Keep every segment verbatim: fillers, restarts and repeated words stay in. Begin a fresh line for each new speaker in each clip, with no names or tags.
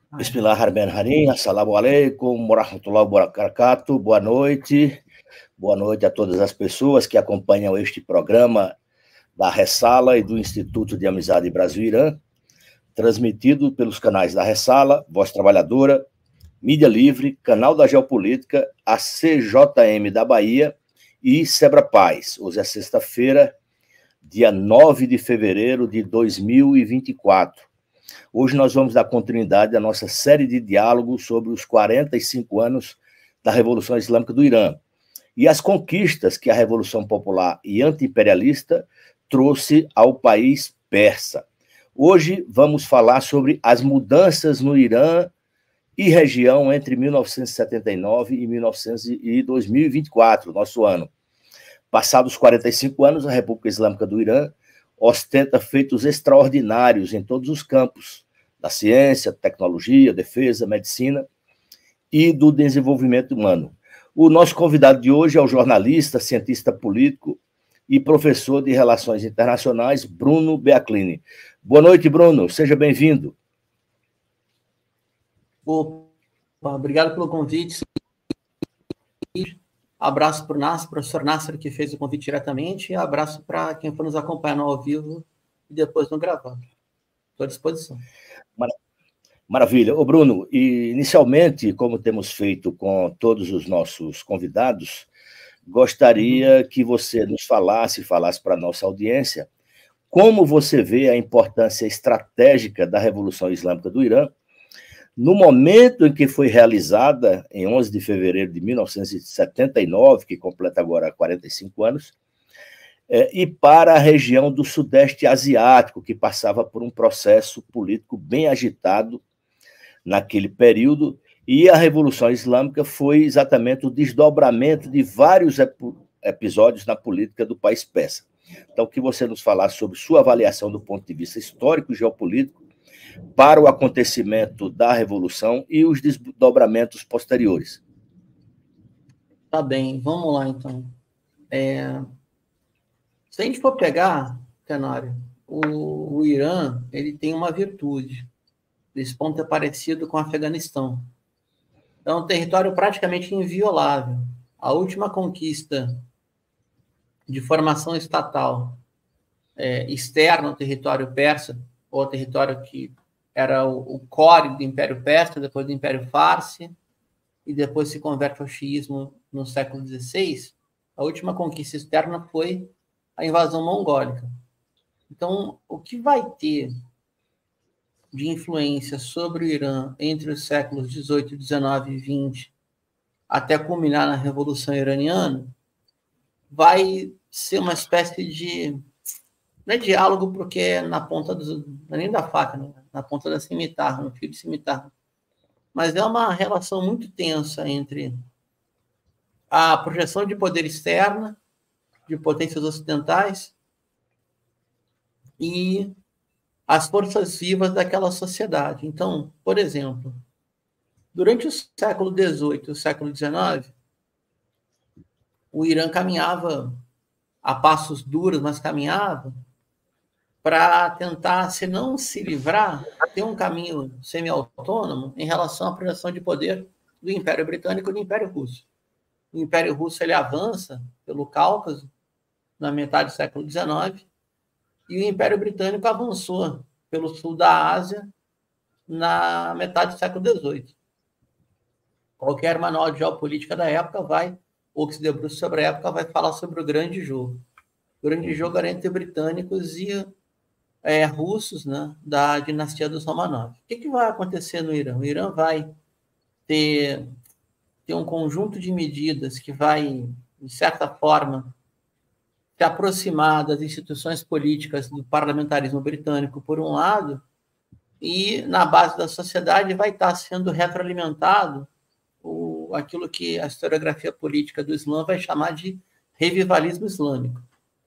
Bismillahirrahmanirrahim, assalamu alaikum, warahmatullahi wabarakatuh, boa noite, boa noite a todas as pessoas que acompanham este programa da Ressala e do Instituto de Amizade Brasil-Irã, transmitido pelos canais da Ressala, Voz Trabalhadora, Mídia Livre, Canal da Geopolítica, a C J M da Bahia e Sebra Paz. Hoje é sexta-feira, dia nove de fevereiro de dois mil e vinte e quatro. Hoje nós vamos dar continuidade à nossa série de diálogos sobre os quarenta e cinco anos da Revolução Islâmica do Irã e as conquistas que a Revolução Popular e Anti-Imperialista trouxe ao país persa. Hoje vamos falar sobre as mudanças no Irã e região entre mil novecentos e setenta e nove e mil e novecentos e dois mil e vinte e quatro, nosso ano. Passados quarenta e cinco anos, a República Islâmica do Irã ostenta feitos extraordinários em todos os campos da ciência, tecnologia, defesa, medicina e do desenvolvimento humano. O nosso convidado de hoje é o jornalista, cientista político e professor de Relações Internacionais, Bruno Beaclini. Boa noite, Bruno. Seja bem-vindo.
Opa, obrigado pelo convite. Abraço para o Nasser, professor Nasser, que fez o convite diretamente, e abraço para quem for nos acompanhando ao vivo e depois no gravado. Estou à disposição.
Maravilha. Ô, Bruno, e inicialmente, como temos feito com todos os nossos convidados, gostaria que você nos falasse, falasse para a nossa audiência, como você vê a importância estratégica da Revolução Islâmica do Irã no momento em que foi realizada, em onze de fevereiro de mil novecentos e setenta e nove, que completa agora quarenta e cinco anos, é, e para a região do Sudeste Asiático, que passava por um processo político bem agitado naquele período, e a Revolução Islâmica foi exatamente o desdobramento de vários ep episódios na política do país persa. Então, que você nos falasse sobre sua avaliação do ponto de vista histórico e geopolítico para o acontecimento da Revolução e os desdobramentos posteriores.
Tá bem, vamos lá, então. É... Se a gente for pegar, Tenório, o, o Irã, ele tem uma virtude. Esse ponto é parecido com o Afeganistão. É um território praticamente inviolável. A última conquista de formação estatal é, externa ao território persa, ou território que era o, o core do Império Persa, depois do Império Farsi, e depois se converte ao xiismo no século dezesseis, a última conquista externa foi a invasão mongólica. Então, o que vai ter de influência sobre o Irã entre os séculos dezoito, dezenove e vinte, até culminar na Revolução Iraniana, vai ser uma espécie de... Não é diálogo porque é na ponta do... Não é nem da faca, né? Na ponta da cimitarra, no fio de cimitarra. Mas é uma relação muito tensa entre a projeção de poder externa, de potências ocidentais, e as forças vivas daquela sociedade. Então, por exemplo, durante o século dezoito e o século dezenove, o Irã caminhava a passos duros, mas caminhava para tentar, se não se livrar, ter um caminho semi-autônomo em relação à projeção de poder do Império Britânico e do Império Russo. O Império Russo ele avança pelo Cáucaso na metade do século dezenove e o Império Britânico avançou pelo sul da Ásia na metade do século dezoito. Qualquer manual de geopolítica da época vai, ou que se debruça sobre a época, vai falar sobre o grande jogo. O grande jogo era entre britânicos e É, russos, né, da dinastia dos Romanov. O que, que vai acontecer no Irã? O Irã vai ter, ter um conjunto de medidas que vai, de certa forma, se aproximar das instituições políticas do parlamentarismo britânico, por um lado, e na base da sociedade vai estar sendo retroalimentado o, aquilo que a historiografia política do Islã vai chamar de revivalismo islâmico.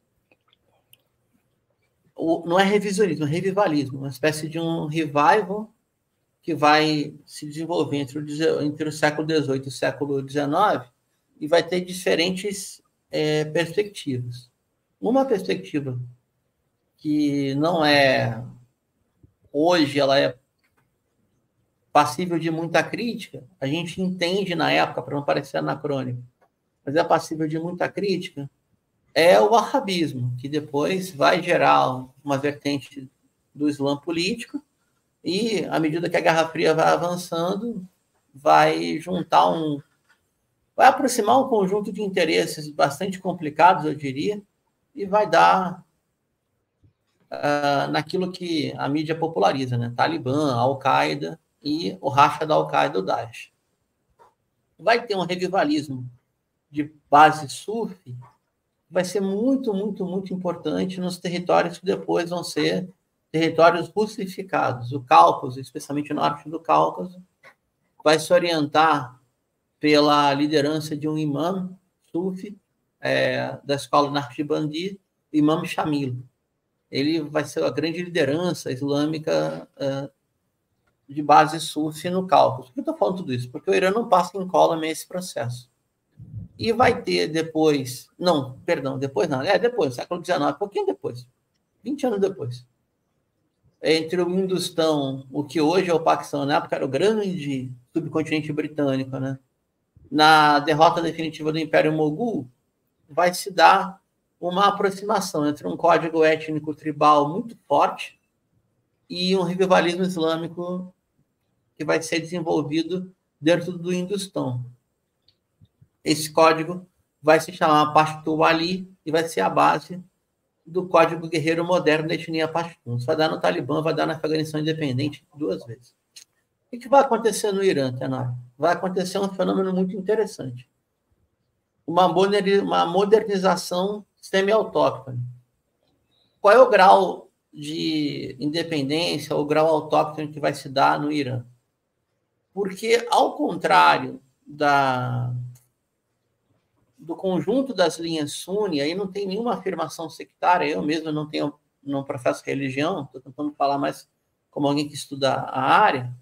Não é revisionismo, é revivalismo, uma espécie de um revival que vai se desenvolver entre o, entre o século dezoito e o século dezenove e vai ter diferentes é, perspectivas. Uma perspectiva que não é, hoje ela é passível de muita crítica, a gente entende na época, para não parecer anacrônico, mas é passível de muita crítica, é o wahhabismo, que depois vai gerar uma vertente do Islã político e, à medida que a Guerra Fria vai avançando, vai juntar um... vai aproximar um conjunto de interesses bastante complicados, eu diria, e vai dar uh, naquilo que a mídia populariza, né? Talibã, Al-Qaeda e o racha da Al-Qaeda, o Daesh. Vai ter um revivalismo de base sufi, vai ser muito, muito, muito importante nos territórios que depois vão ser territórios russificados. O Cáucaso, especialmente o norte do Cáucaso, vai se orientar pela liderança de um imã sufi é, da escola Naqshbandi, Imam Shamil. Ele vai ser a grande liderança islâmica é, de base sufi no Cáucaso. Por que eu estou falando tudo isso? Porque o Irã não passa incólume esse processo. E vai ter depois... Não, perdão, depois não. É depois, século dezenove, pouquinho depois. vinte anos depois. Entre o Hindustão, o que hoje é o Paquistão, na época era o grande subcontinente britânico, né? Na derrota definitiva do Império Mogul, vai se dar uma aproximação entre um código étnico tribal muito forte e um revivalismo islâmico que vai ser desenvolvido dentro do Hindustão. Esse código vai se chamar Pashtun Ali e vai ser a base do código guerreiro moderno da etnia Pashtun. Isso vai dar no Talibã, vai dar na Afeganistão independente duas vezes. O que vai acontecer no Irã, Tenório? Vai acontecer um fenômeno muito interessante. Uma modernização semi-autóctone. Qual é o grau de independência, o grau autóctone que vai se dar no Irã? Porque, ao contrário da... do conjunto das linhas Sunni, aí não tem nenhuma afirmação sectária, eu mesmo não tenho, não professo religião, estou tentando falar mais como alguém que estuda a área.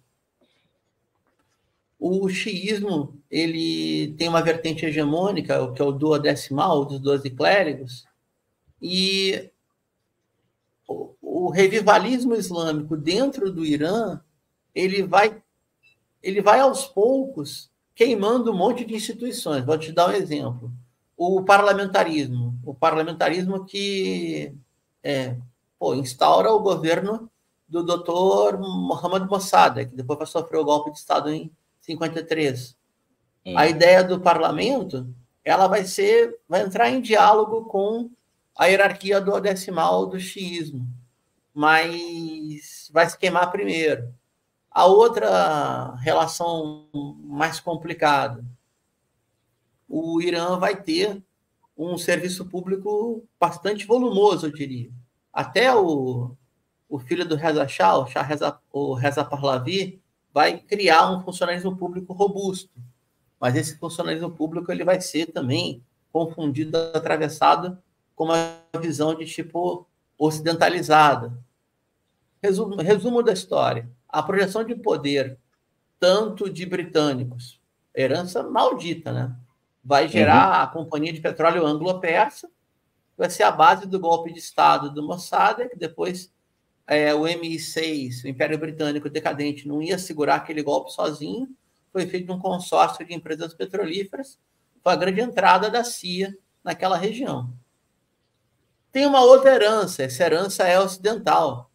O xiismo, ele tem uma vertente hegemônica, que é o duodecimal, dos doze clérigos, e o, o revivalismo islâmico dentro do Irã, ele vai, ele vai aos poucos queimando um monte de instituições. Vou te dar um exemplo. O parlamentarismo. O parlamentarismo que é, pô, instaura o governo do doutor Mohammad Mossadegh, que depois vai sofrer o golpe de Estado em cinquenta e três. Hum. A ideia do parlamento, ela vai ser, vai entrar em diálogo com a hierarquia duodecimal do xiismo, mas vai se queimar primeiro. A outra relação mais complicada, o Irã vai ter um serviço público bastante volumoso, eu diria. Até o, o filho do Reza Shah, o, Shah Reza, o Reza Pahlavi, vai criar um funcionalismo público robusto. Mas esse funcionalismo público ele vai ser também confundido, atravessado com uma visão de tipo ocidentalizada. Resumo, resumo da história. A projeção de poder, tanto de britânicos, herança maldita, né? Vai gerar uhum. a Companhia de Petróleo Anglo-Persa, vai ser a base do golpe de Estado do Mossadegh, que depois é, o M I seis, o Império Britânico decadente, não ia segurar aquele golpe sozinho, foi feito um consórcio de empresas petrolíferas, foi a grande entrada da C I A naquela região. Tem uma outra herança, essa herança é ocidental.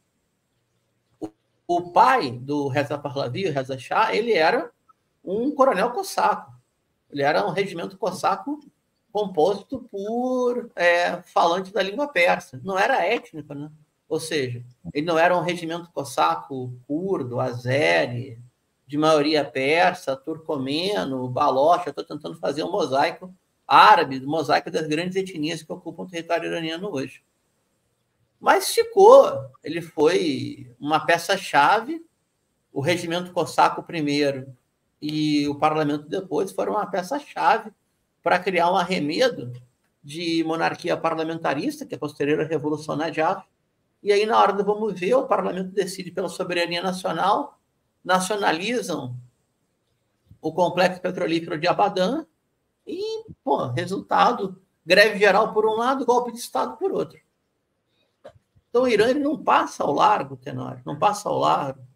O pai do Reza Pahlavi, o Reza Shah, ele era um coronel cossaco. Ele era um regimento cossaco composto por é, falantes da língua persa. Não era étnico, né? Ou seja, ele não era um regimento cossaco curdo, azeri, de maioria persa, turcomeno, balocha. Estou tentando fazer um mosaico árabe, um mosaico das grandes etnias que ocupam o território iraniano hoje. Mas ficou, ele foi uma peça-chave, o regimento cossaco primeiro e o parlamento depois foram uma peça-chave para criar um arremedo de monarquia parlamentarista, que é posterior à Revolução Najaf. E aí, na hora do vamos ver, o parlamento decide pela soberania nacional, nacionalizam o complexo petrolífero de Abadan e, pô, resultado, greve geral por um lado, golpe de Estado por outro. Então, o Irã ele não passa ao largo, Tenório, não passa ao largo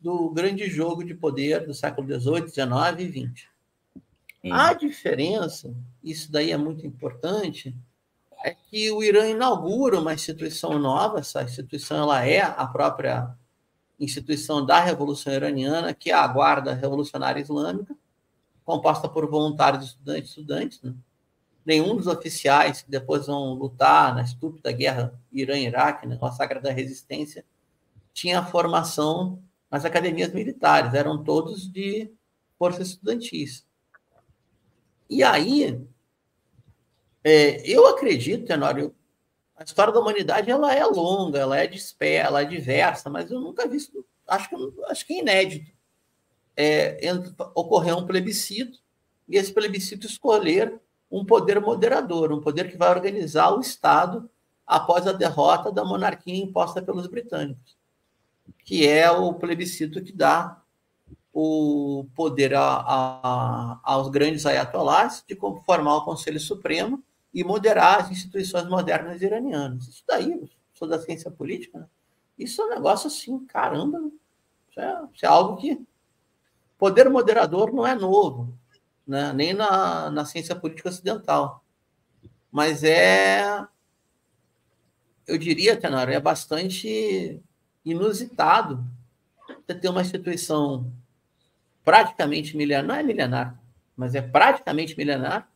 do grande jogo de poder do século dezoito, dezenove e vinte. Hum. A diferença, isso daí é muito importante, é que o Irã inaugura uma instituição nova. Essa instituição ela é a própria instituição da Revolução Iraniana, que é a Guarda Revolucionária Islâmica, composta por voluntários estudantes, estudantes, né? Nenhum dos oficiais que depois vão lutar na estúpida guerra Irã-Iraque, né, com a Sagra da Resistência, tinha formação nas academias militares, eram todos de forças estudantis. E aí, é, eu acredito, Tenório, a história da humanidade ela é longa, ela é dispersa, ela é diversa, mas eu nunca vi isso, acho que, acho que é inédito. É, ocorreu um plebiscito, e esse plebiscito escolher um poder moderador, um poder que vai organizar o Estado após a derrota da monarquia imposta pelos britânicos, que é o plebiscito que dá o poder a, a, aos grandes ayatollahs de formar o Conselho Supremo e moderar as instituições modernas iranianas. Isso daí, eu sou da ciência política, né? Isso é um negócio assim, caramba, isso é, isso é algo que... Poder moderador não é novo, né? Nem na, na ciência política ocidental. Mas é, eu diria, Tenório, é bastante inusitado você ter uma instituição praticamente milenar, não é milenar, mas é praticamente milenar,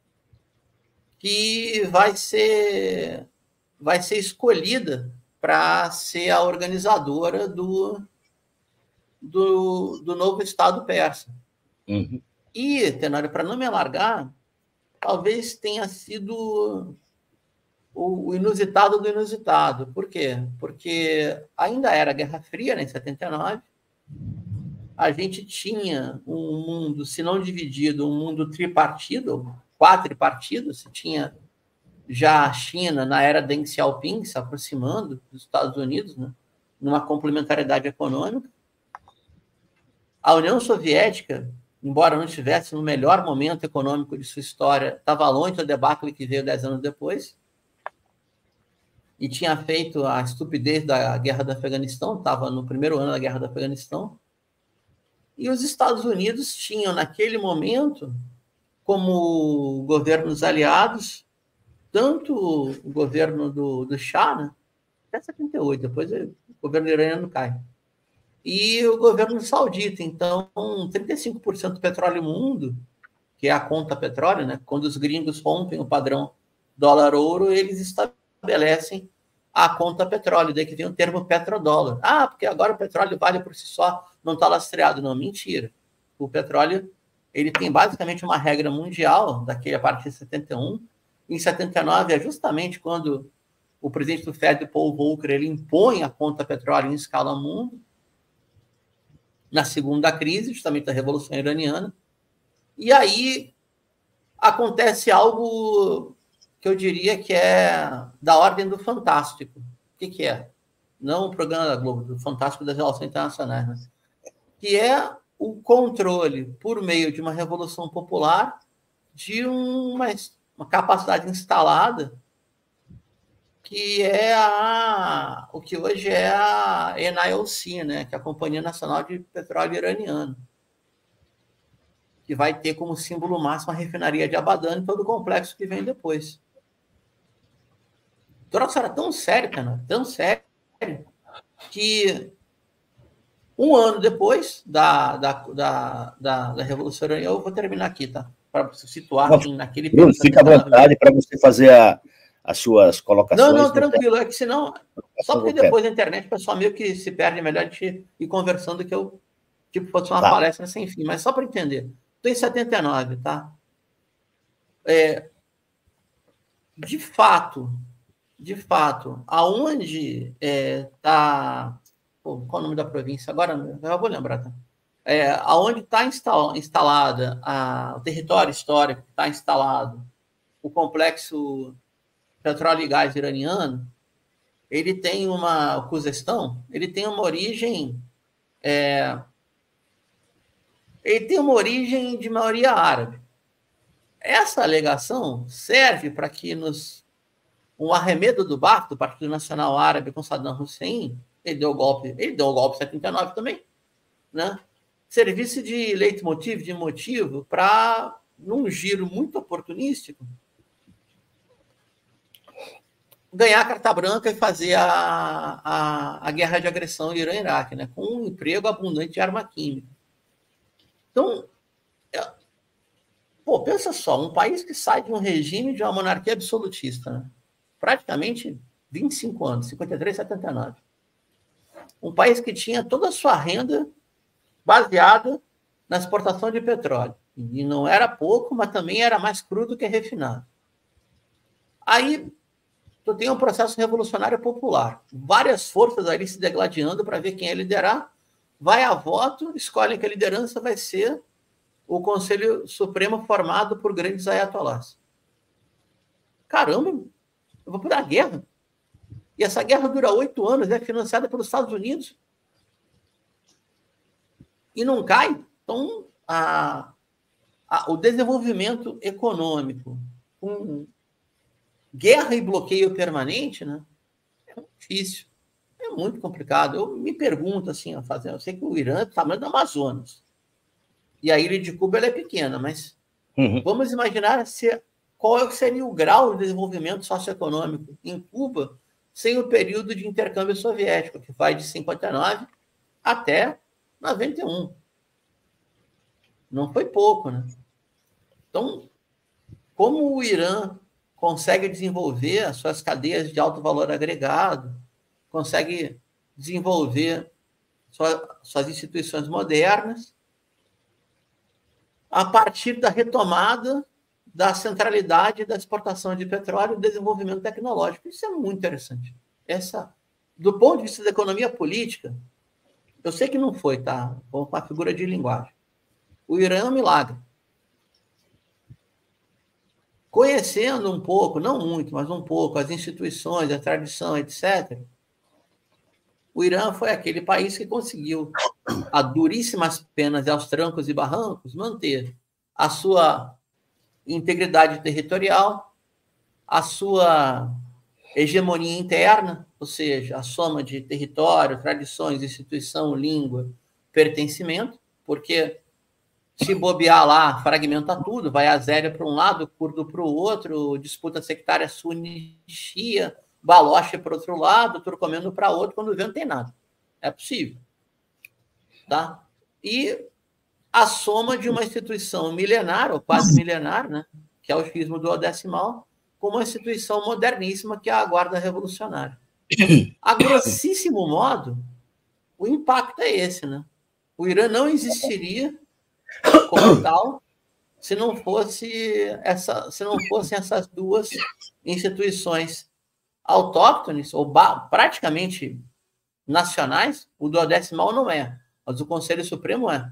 que vai ser, vai ser escolhida para ser a organizadora do, do, do novo Estado persa.
Uhum.
E, Tenório, para não me alargar, talvez tenha sido o, o inusitado do inusitado. Por quê? Porque ainda era Guerra Fria, né, em setenta e nove. A gente tinha um mundo, se não dividido, um mundo tripartido, quadripartido. Se tinha já a China, na era Deng Xiaoping, se aproximando dos Estados Unidos, né, numa complementariedade econômica. A União Soviética, embora não estivesse no melhor momento econômico de sua história, estava longe do debacle que veio dez anos depois, e tinha feito a estupidez da Guerra do Afeganistão, estava no primeiro ano da Guerra do Afeganistão, e os Estados Unidos tinham, naquele momento, como governos aliados, tanto o governo do, do Shah, né, até setenta e oito, depois o governo iraniano cai, e o governo saudita. Então, trinta e cinco por cento do petróleo no mundo, que é a conta petróleo, né? Quando os gringos rompem o padrão dólar-ouro, eles estabelecem a conta petróleo, daí que vem o termo petrodólar. Ah, porque agora o petróleo vale por si só, não está lastreado. Não, mentira. O petróleo ele tem basicamente uma regra mundial, daquele a partir de setenta e um. Em setenta e nove é justamente quando o presidente do Fed, Paul Volcker, ele impõe a conta petróleo em escala mundo, na segunda crise, justamente da Revolução Iraniana. E aí acontece algo que eu diria que é da ordem do fantástico. O que, que é? Não o programa da Globo, do Fantástico das Relações Internacionais, né? Que é o controle, por meio de uma revolução popular, de uma, uma capacidade instalada que é a, o que hoje é a N I O C, né, que é a Companhia Nacional de Petróleo Iraniano, que vai ter como símbolo máximo a refinaria de Abadan e todo o complexo que vem depois. O troço era tão sério, cara, tão sério, que um ano depois da, da, da, da, da Revolução Iraniana, eu vou terminar aqui, tá? Para situar assim, naquele
Bruno, fica à vontade para você fazer a, as suas colocações.
Não, não, tranquilo, é que senão, só porque depois da internet o pessoal meio que se perde, melhor de ir conversando, que eu, tipo, fosse uma tá. palestra sem fim, mas só para entender. Estou em setenta e nove, tá? É, de fato, de fato, aonde está... É, qual o nome da província? Agora eu vou lembrar, tá? É, aonde está instal, instalada a, o território histórico, está instalado o complexo petróleo e gás iraniano, ele tem uma, o Khuzestan, ele tem uma origem, é, ele tem uma origem de maioria árabe. Essa alegação serve para que nos, um arremedo do Baath, do Partido Nacional Árabe, com Saddam Hussein, ele deu o golpe, ele deu o golpe em setenta e nove também, né, servisse de leitmotiv, de motivo, para, num giro muito oportunístico, ganhar a carta branca e fazer a, a, a guerra de agressão Irã-Iraque, né, com um emprego abundante de arma química. Então, é, pô, pensa só, um país que sai de um regime de uma monarquia absolutista, né, praticamente vinte e cinco anos, cinquenta e três, setenta e nove. Um país que tinha toda a sua renda baseada na exportação de petróleo. E não era pouco, mas também era mais crudo que refinado. Aí, tu tem um processo revolucionário popular. Várias forças ali se degladiando para ver quem ia liderar. Vai a voto, escolhem que a liderança vai ser o Conselho Supremo formado por grandes ayatolás. Caramba, eu vou para a guerra. E essa guerra dura oito anos, é financiada pelos Estados Unidos. E não cai. Então, a, a, o desenvolvimento econômico com guerra e bloqueio permanente, né, é muito difícil. É muito complicado. Eu me pergunto, assim, a fazer, eu sei que o Irã é do tamanho do Amazonas. E a ilha de Cuba ela é pequena, mas uhum. vamos imaginar se, qual seria o grau de desenvolvimento socioeconômico em Cuba sem o período de intercâmbio soviético, que vai de cinquenta e nove até noventa e um. Não foi pouco, né? Então, como o Irã consegue desenvolver as suas cadeias de alto valor agregado, consegue desenvolver sua, suas instituições modernas, a partir da retomada da centralidade da exportação de petróleo e desenvolvimento tecnológico. Isso é muito interessante. Essa, do ponto de vista da economia política, eu sei que não foi, tá? Com a figura de linguagem. O Irã é um milagre. Conhecendo um pouco, não muito, mas um pouco, as instituições, a tradição, etcétera, o Irã foi aquele país que conseguiu, a duríssimas penas e aos trancos e barrancos, manter a sua integridade territorial, a sua hegemonia interna, ou seja, a soma de território, tradições, instituição, língua, pertencimento, porque se bobear lá, fragmenta tudo, vai azéria para um lado, curdo para o outro, disputa sectária suni-shia, baloche para outro lado, turcomeno para outro, quando vê não tem nada. É possível. Tá? E a soma de uma instituição milenar, ou quase milenar, né, que é o schismo duodecimal, com uma instituição moderníssima, que é a Guarda Revolucionária. A grossíssimo modo, o impacto é esse, né? O Irã não existiria como tal se não fosse essa, se não fossem essas duas instituições autóctones, ou praticamente nacionais. O duodecimal não é, mas o Conselho Supremo é.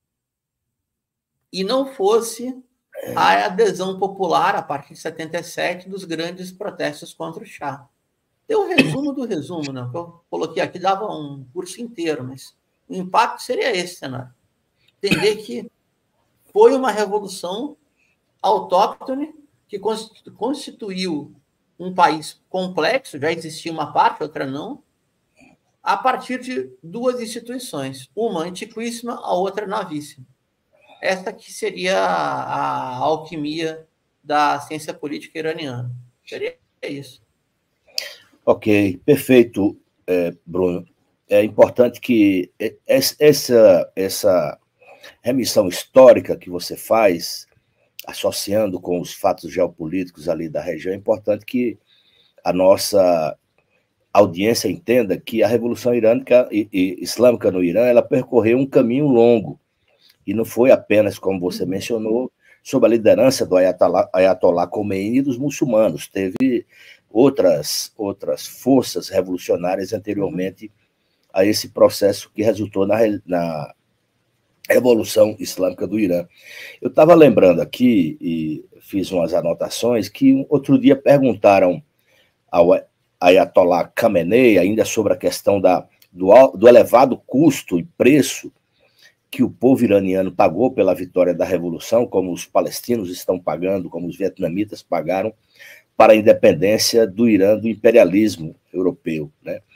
E não fosse a adesão popular, a partir de setenta e sete, dos grandes protestos contra o Shah. Tem um resumo do resumo, né? Que eu coloquei aqui, dava um curso inteiro, mas o impacto seria esse cenário. Entender que foi uma revolução autóctone que constituiu um país complexo, já existia uma parte, outra não, a partir de duas instituições, uma antiquíssima, a outra novíssima. Essa que seria a alquimia da ciência política iraniana. Seria isso.
Ok, perfeito, Bruno. É importante que essa, essa remissão histórica que você faz, associando com os fatos geopolíticos ali da região, é importante que a nossa audiência entenda que a Revolução Irânica e, e Islâmica no Irã, ela percorreu um caminho longo, e não foi apenas, como você mencionou, sob a liderança do Ayatollah, Ayatollah Khomeini e dos muçulmanos. Teve outras, outras forças revolucionárias anteriormente a esse processo que resultou na, na Revolução Islâmica do Irã. Eu estava lembrando aqui, e fiz umas anotações, que outro dia perguntaram ao Ayatollah Khamenei, ainda sobre a questão da, do, do elevado custo e preço que o povo iraniano pagou pela vitória da Revolução, como os palestinos estão pagando, como os vietnamitas pagaram para a independência do Irã do imperialismo europeu, né?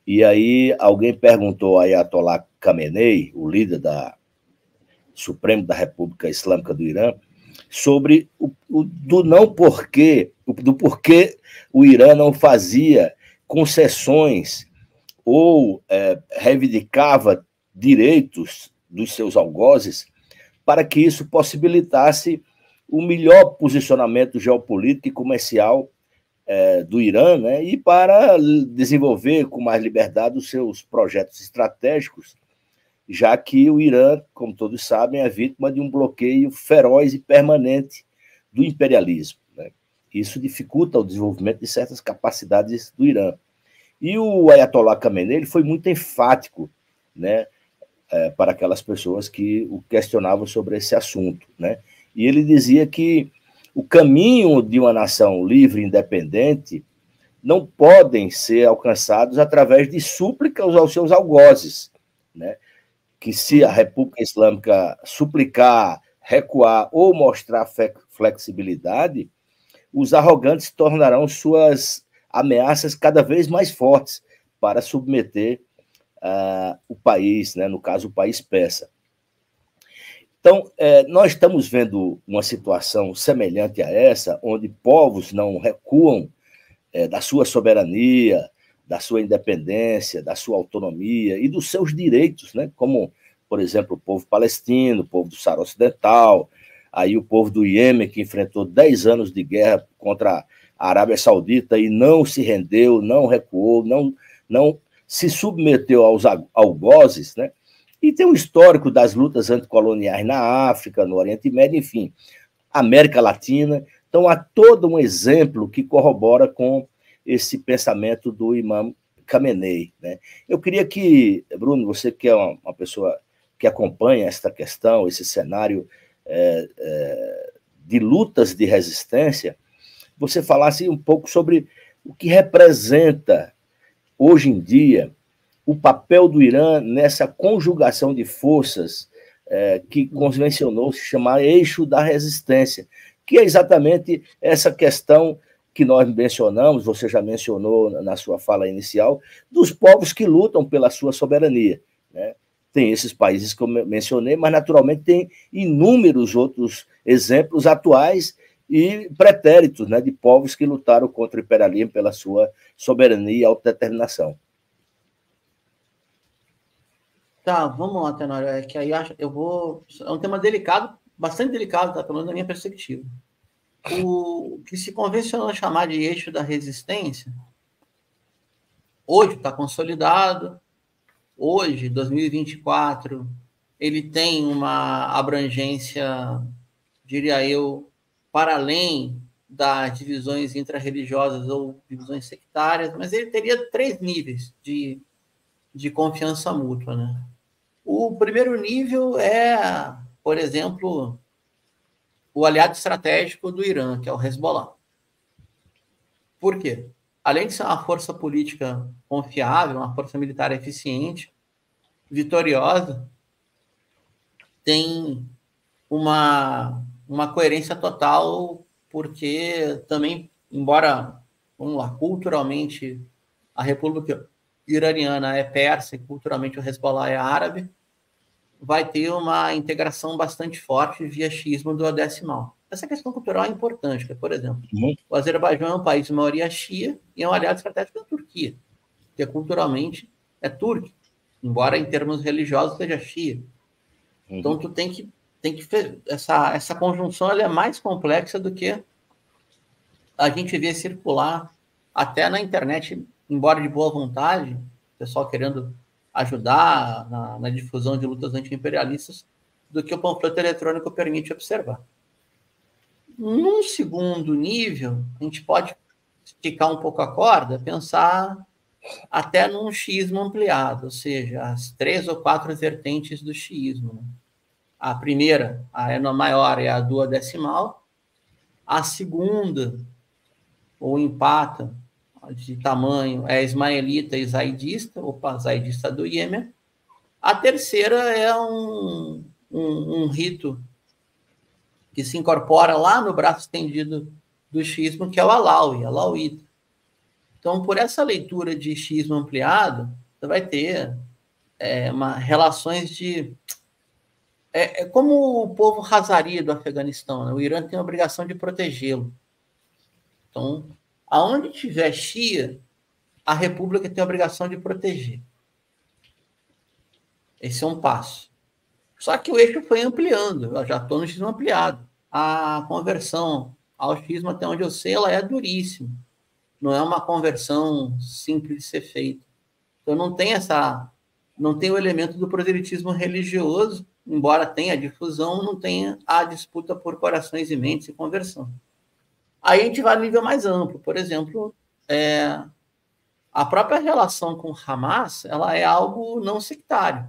E aí alguém perguntou a Ayatollah Khamenei, o líder da Supremo da República Islâmica do Irã, sobre o, o do não porquê, do porquê o Irã não fazia concessões ou é, reivindicava direitos dos seus algozes para que isso possibilitasse o melhor posicionamento geopolítico e comercial é, do Irã, né, e para desenvolver com mais liberdade os seus projetos estratégicos, já que o Irã, como todos sabem, é vítima de um bloqueio feroz e permanente do imperialismo, né? Isso dificulta o desenvolvimento de certas capacidades do Irã. E o Ayatollah Khamenei ele foi muito enfático, né, é, para aquelas pessoas que o questionavam sobre esse assunto, né? E ele dizia que o caminho de uma nação livre e independente não podem ser alcançados através de súplicas aos seus algozes, né? Que se a República Islâmica suplicar, recuar ou mostrar flexibilidade, os arrogantes tornarão suas ameaças cada vez mais fortes para submeter uh, o país, né? No caso, o país persa. Então, é, nós estamos vendo uma situação semelhante a essa, onde povos não recuam é, da sua soberania, da sua independência, da sua autonomia e dos seus direitos, né? Como, por exemplo, o povo palestino, o povo do Saara Ocidental, aí o povo do Iêmen, que enfrentou dez anos de guerra contra a Arábia Saudita e não se rendeu, não recuou, não, não se submeteu aos algozes, né? E tem um histórico das lutas anticoloniais na África, no Oriente Médio, enfim, América Latina. Então, há todo um exemplo que corrobora com esse pensamento do Imam Khamenei, né? Eu queria que, Bruno, você que é uma, uma pessoa que acompanha esta questão, esse cenário é, é, de lutas de resistência, você falasse um pouco sobre o que representa, hoje em dia, o papel do Irã nessa conjugação de forças é, que convencionou se chamar eixo da resistência, que é exatamente essa questão que nós mencionamos, você já mencionou na sua fala inicial, dos povos que lutam pela sua soberania, né? Tem esses países que eu mencionei, mas naturalmente tem inúmeros outros exemplos atuais e pretéritos, né, de povos que lutaram contra o imperialismo pela sua soberania e autodeterminação.
Tá, vamos lá, Tenório. É que aí eu vou. É um tema delicado, bastante delicado, tá? Pelo menos da minha perspectiva. O que se convencionou chamar de eixo da resistência, hoje está consolidado. Hoje, dois mil e vinte e quatro, ele tem uma abrangência, diria eu, para além das divisões intrarreligiosas ou divisões sectárias, mas ele teria três níveis de, de confiança mútua, né? O primeiro nível é, por exemplo, o aliado estratégico do Irã, que é o Hezbollah. Por quê? Além de ser uma força política confiável, uma força militar eficiente, vitoriosa, tem uma, uma coerência total, porque também, embora, vamos lá, culturalmente a República Iraniana é persa e culturalmente o Hezbollah é árabe, vai ter uma integração bastante forte via xismo duodecimal. Essa questão cultural é importante, porque, por exemplo, uhum. o Azerbaijão é um país de maioria shia e é um aliado estratégico da Turquia, que culturalmente é turco, embora em termos religiosos seja shia. Uhum. Então, tu tem que, tem que essa, essa conjunção ela é mais complexa do que a gente vê circular até na internet, embora de boa vontade, o pessoal querendo ajudar na, na difusão de lutas anti-imperialistas, do que o panfleto eletrônico permite observar. Num segundo nível, a gente pode esticar um pouco a corda, pensar até num xiismo ampliado, ou seja, as três ou quatro vertentes do xiismo. A primeira, a maior, é a duodecimal. A segunda, ou empata, de tamanho, é ismaelita e zaidista, opa, zaidista do Iêmen. A terceira é um, um, um rito que se incorpora lá no braço estendido do xiismo, que é o Alaui, Alauíta. Então, por essa leitura de xismo ampliado, você vai ter é, uma, relações de... É, é como o povo Hazari do Afeganistão, né? O Irã tem a obrigação de protegê-lo. Então, aonde tiver Shia, a República tem a obrigação de proteger. Esse é um passo. Só que o eixo foi ampliando, eu já estou no xismo ampliado. A conversão ao xismo, até onde eu sei, ela é duríssima. Não é uma conversão simples de ser feita. Então, não tem essa... Não tem o elemento do proselitismo religioso, embora tenha difusão, não tenha a disputa por corações e mentes e conversão. Aí a gente vai a nível mais amplo. Por exemplo, é, a própria relação com Hamas, ela é algo não sectário.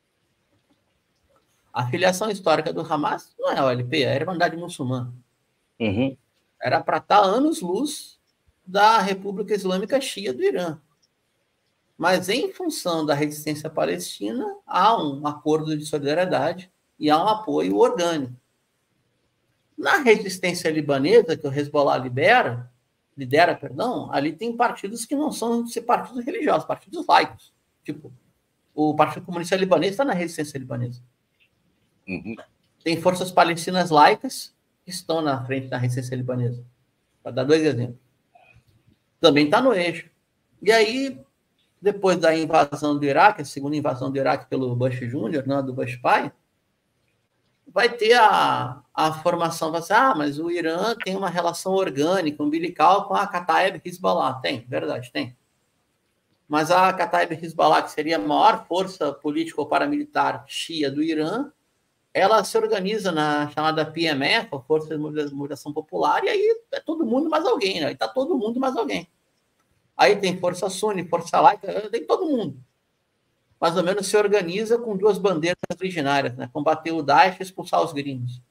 A filiação histórica do Hamas não é a O L P, é a Irmandade Muçulmana.
Uhum.
Era para estar anos-luz da República Islâmica Shia do Irã. Mas, em função da resistência palestina, há um acordo de solidariedade e há um apoio orgânico. Na resistência libanesa, que o Hezbollah libera, lidera, perdão, ali tem partidos que não são partidos religiosos, partidos laicos. Tipo, o Partido Comunista Libanês está na resistência libanesa.
Uhum.
Tem forças palestinas laicas que estão na frente da resistência libanesa. Para dar dois exemplos. Também está no eixo. E aí, depois da invasão do Iraque, a segunda invasão do Iraque pelo Bush Júnior, não do Bush pai, vai ter a, a formação, vai ser, ah, mas o Irã tem uma relação orgânica, umbilical com a Kataeb Hezbollah. Tem, verdade, tem. Mas a Kataeb Hezbollah, que seria a maior força política ou paramilitar Shia do Irã, ela se organiza na chamada P M F, a Força de Mobilização Popular, e aí é todo mundo mais alguém, né? Aí tá todo mundo mais alguém. Aí tem Força Sunni, Força Laica, tem todo mundo. Mais ou menos se organiza com duas bandeiras originárias, né? Combater o Daesh e expulsar os gringos.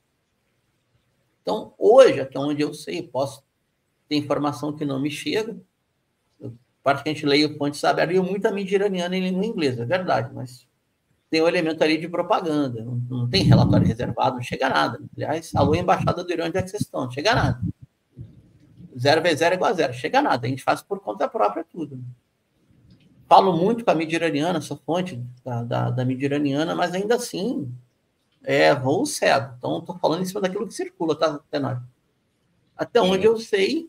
Então, hoje, até onde eu sei, posso ter informação que não me chega, eu, parte que a gente leia fontes sabe, eu muito a mídia iraniana em língua inglesa, é verdade, mas tem um elemento ali de propaganda, não, não tem relatório reservado, não chega a nada. Aliás, alô, embaixada do Irã, onde é que vocês estão? Não chega a nada. Zero vezes zero é igual a zero, chega a nada, a gente faz por conta própria tudo. Falo muito com a mídia iraniana, sou fonte da, da, da mídia iraniana, mas ainda assim é voo cego. Então, estou falando em cima daquilo que circula, tá, Tenório? Até onde eu sei,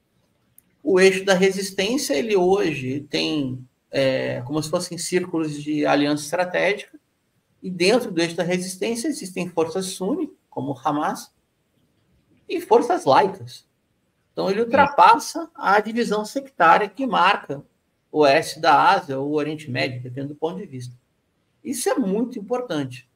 o eixo da resistência, ele hoje tem é, como se fossem círculos de aliança estratégica, e dentro do eixo da resistência existem forças sunni, como o Hamas, e forças laicas. Então, ele ultrapassa a divisão sectária que marca o oeste da Ásia ou o Oriente Médio, dependendo do ponto de vista. Isso é muito importante.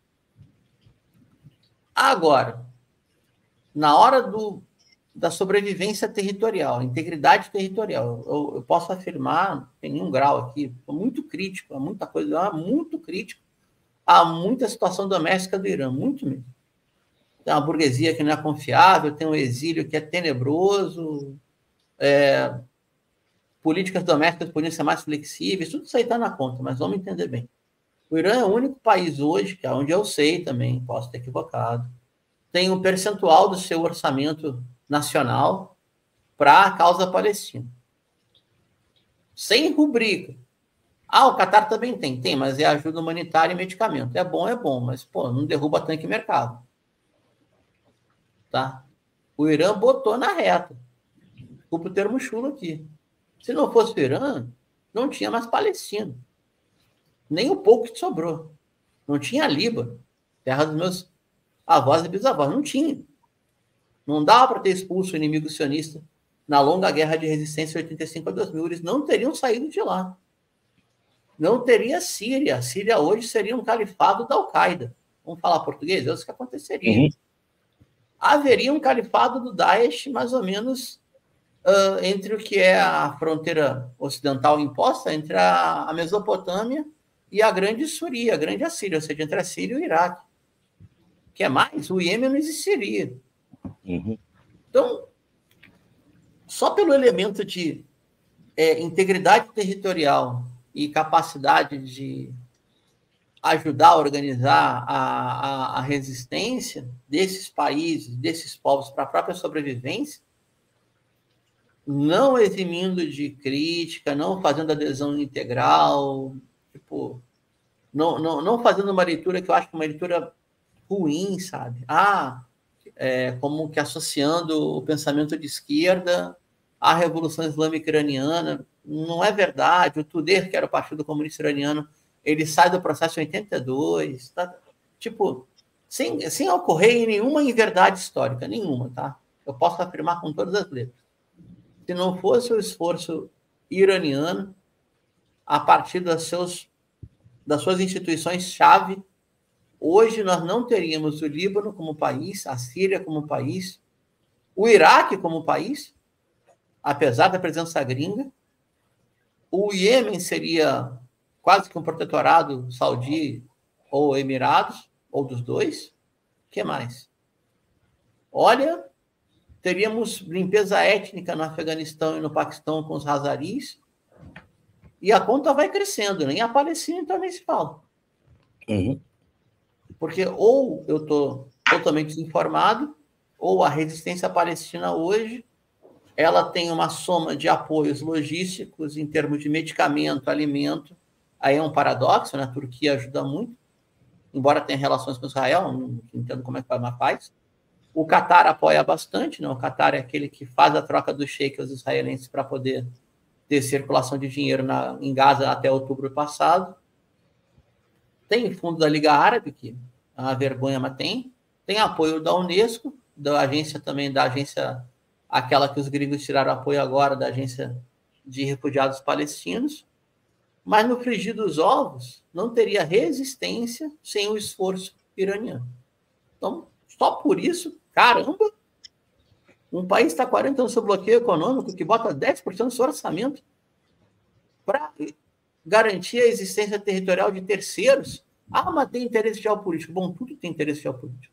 Agora, na hora do, da sobrevivência territorial, integridade territorial, eu, eu posso afirmar, em nenhum grau aqui, sou muito crítico, há muita coisa, muito crítico, há muita situação doméstica do Irã, muito mesmo. Tem uma burguesia que não é confiável, tem um exílio que é tenebroso, é, políticas domésticas poderiam ser mais flexíveis, tudo isso aí está na conta, mas vamos entender bem. O Irã é o único país hoje, que é onde eu sei também, posso ter equivocado, tem um percentual do seu orçamento nacional para a causa palestina. Sem rubrica. Ah, o Catar também tem, tem, mas é ajuda humanitária e medicamento. É bom, é bom, mas pô, não derruba tanque e mercado. Tá? O Irã botou na reta. Desculpa o termo chulo aqui. Se não fosse o Irã, não tinha mais Palestina. Nem o pouco que sobrou. Não tinha Líbano, terra dos meus avós e bisavós. Não tinha. Não dava para ter expulso o inimigo sionista na longa guerra de resistência de oitenta e cinco a dois mil. Eles não teriam saído de lá. Não teria Síria. A Síria hoje seria um califado da Al-Qaeda. Vamos falar português? É isso que aconteceria. Uhum. Haveria um califado do Daesh, mais ou menos, uh, entre o que é a fronteira ocidental imposta, entre a, a Mesopotâmia e a grande Súria, a grande Assíria, ou seja, entre a Síria e o Iraque. Que é mais? O Iêmen não existiria. Uhum. Então, só pelo elemento de é, integridade territorial e capacidade de ajudar a organizar a, a, a resistência desses países, desses povos para a própria sobrevivência, não eximindo de crítica, não fazendo adesão integral, tipo, não, não, não fazendo uma leitura que eu acho que é uma leitura ruim, sabe? Ah, é, como que associando o pensamento de esquerda à Revolução Islâmica Iraniana. Não é verdade. O Tudeh, que era o Partido Comunista Iraniano, ele sai do processo em oitenta e dois, tá? Tipo, sem, sem ocorrer em nenhuma inverdade histórica, nenhuma, tá? Eu posso afirmar com todas as letras. Se não fosse o esforço iraniano, a partir das, seus, das suas instituições-chave, hoje nós não teríamos o Líbano como país, a Síria como país, o Iraque como país, apesar da presença gringa, o Iêmen seria quase que um protetorado saudi ou Emirados, ou dos dois. O que mais? Olha, teríamos limpeza étnica no Afeganistão e no Paquistão com os Hazaris, e a conta vai crescendo, nem a Palestina também se fala.
Uhum.
Porque ou eu estou totalmente desinformado, ou a resistência palestina hoje ela tem uma soma de apoios logísticos em termos de medicamento, alimento. Aí é um paradoxo, né? A Turquia ajuda muito, embora tenha relações com Israel, não entendo como é que ela faz. O Catar apoia bastante, né? O Catar é aquele que faz a troca do sheik aos israelenses para poder ter circulação de dinheiro na, em Gaza até outubro passado. Tem fundo da Liga Árabe, que é uma vergonha, mas tem. Tem apoio da Unesco, da agência também, da agência, aquela que os gregos tiraram apoio agora, da agência de refugiados palestinos. Mas no frigir dos ovos, não teria resistência sem o esforço iraniano. Então, só por isso, caramba, um país está quarenta anos sob bloqueio econômico, que bota dez por cento do seu orçamento para garantir a existência territorial de terceiros. Ah, mas tem interesse geopolítico. Bom, tudo tem interesse geopolítico.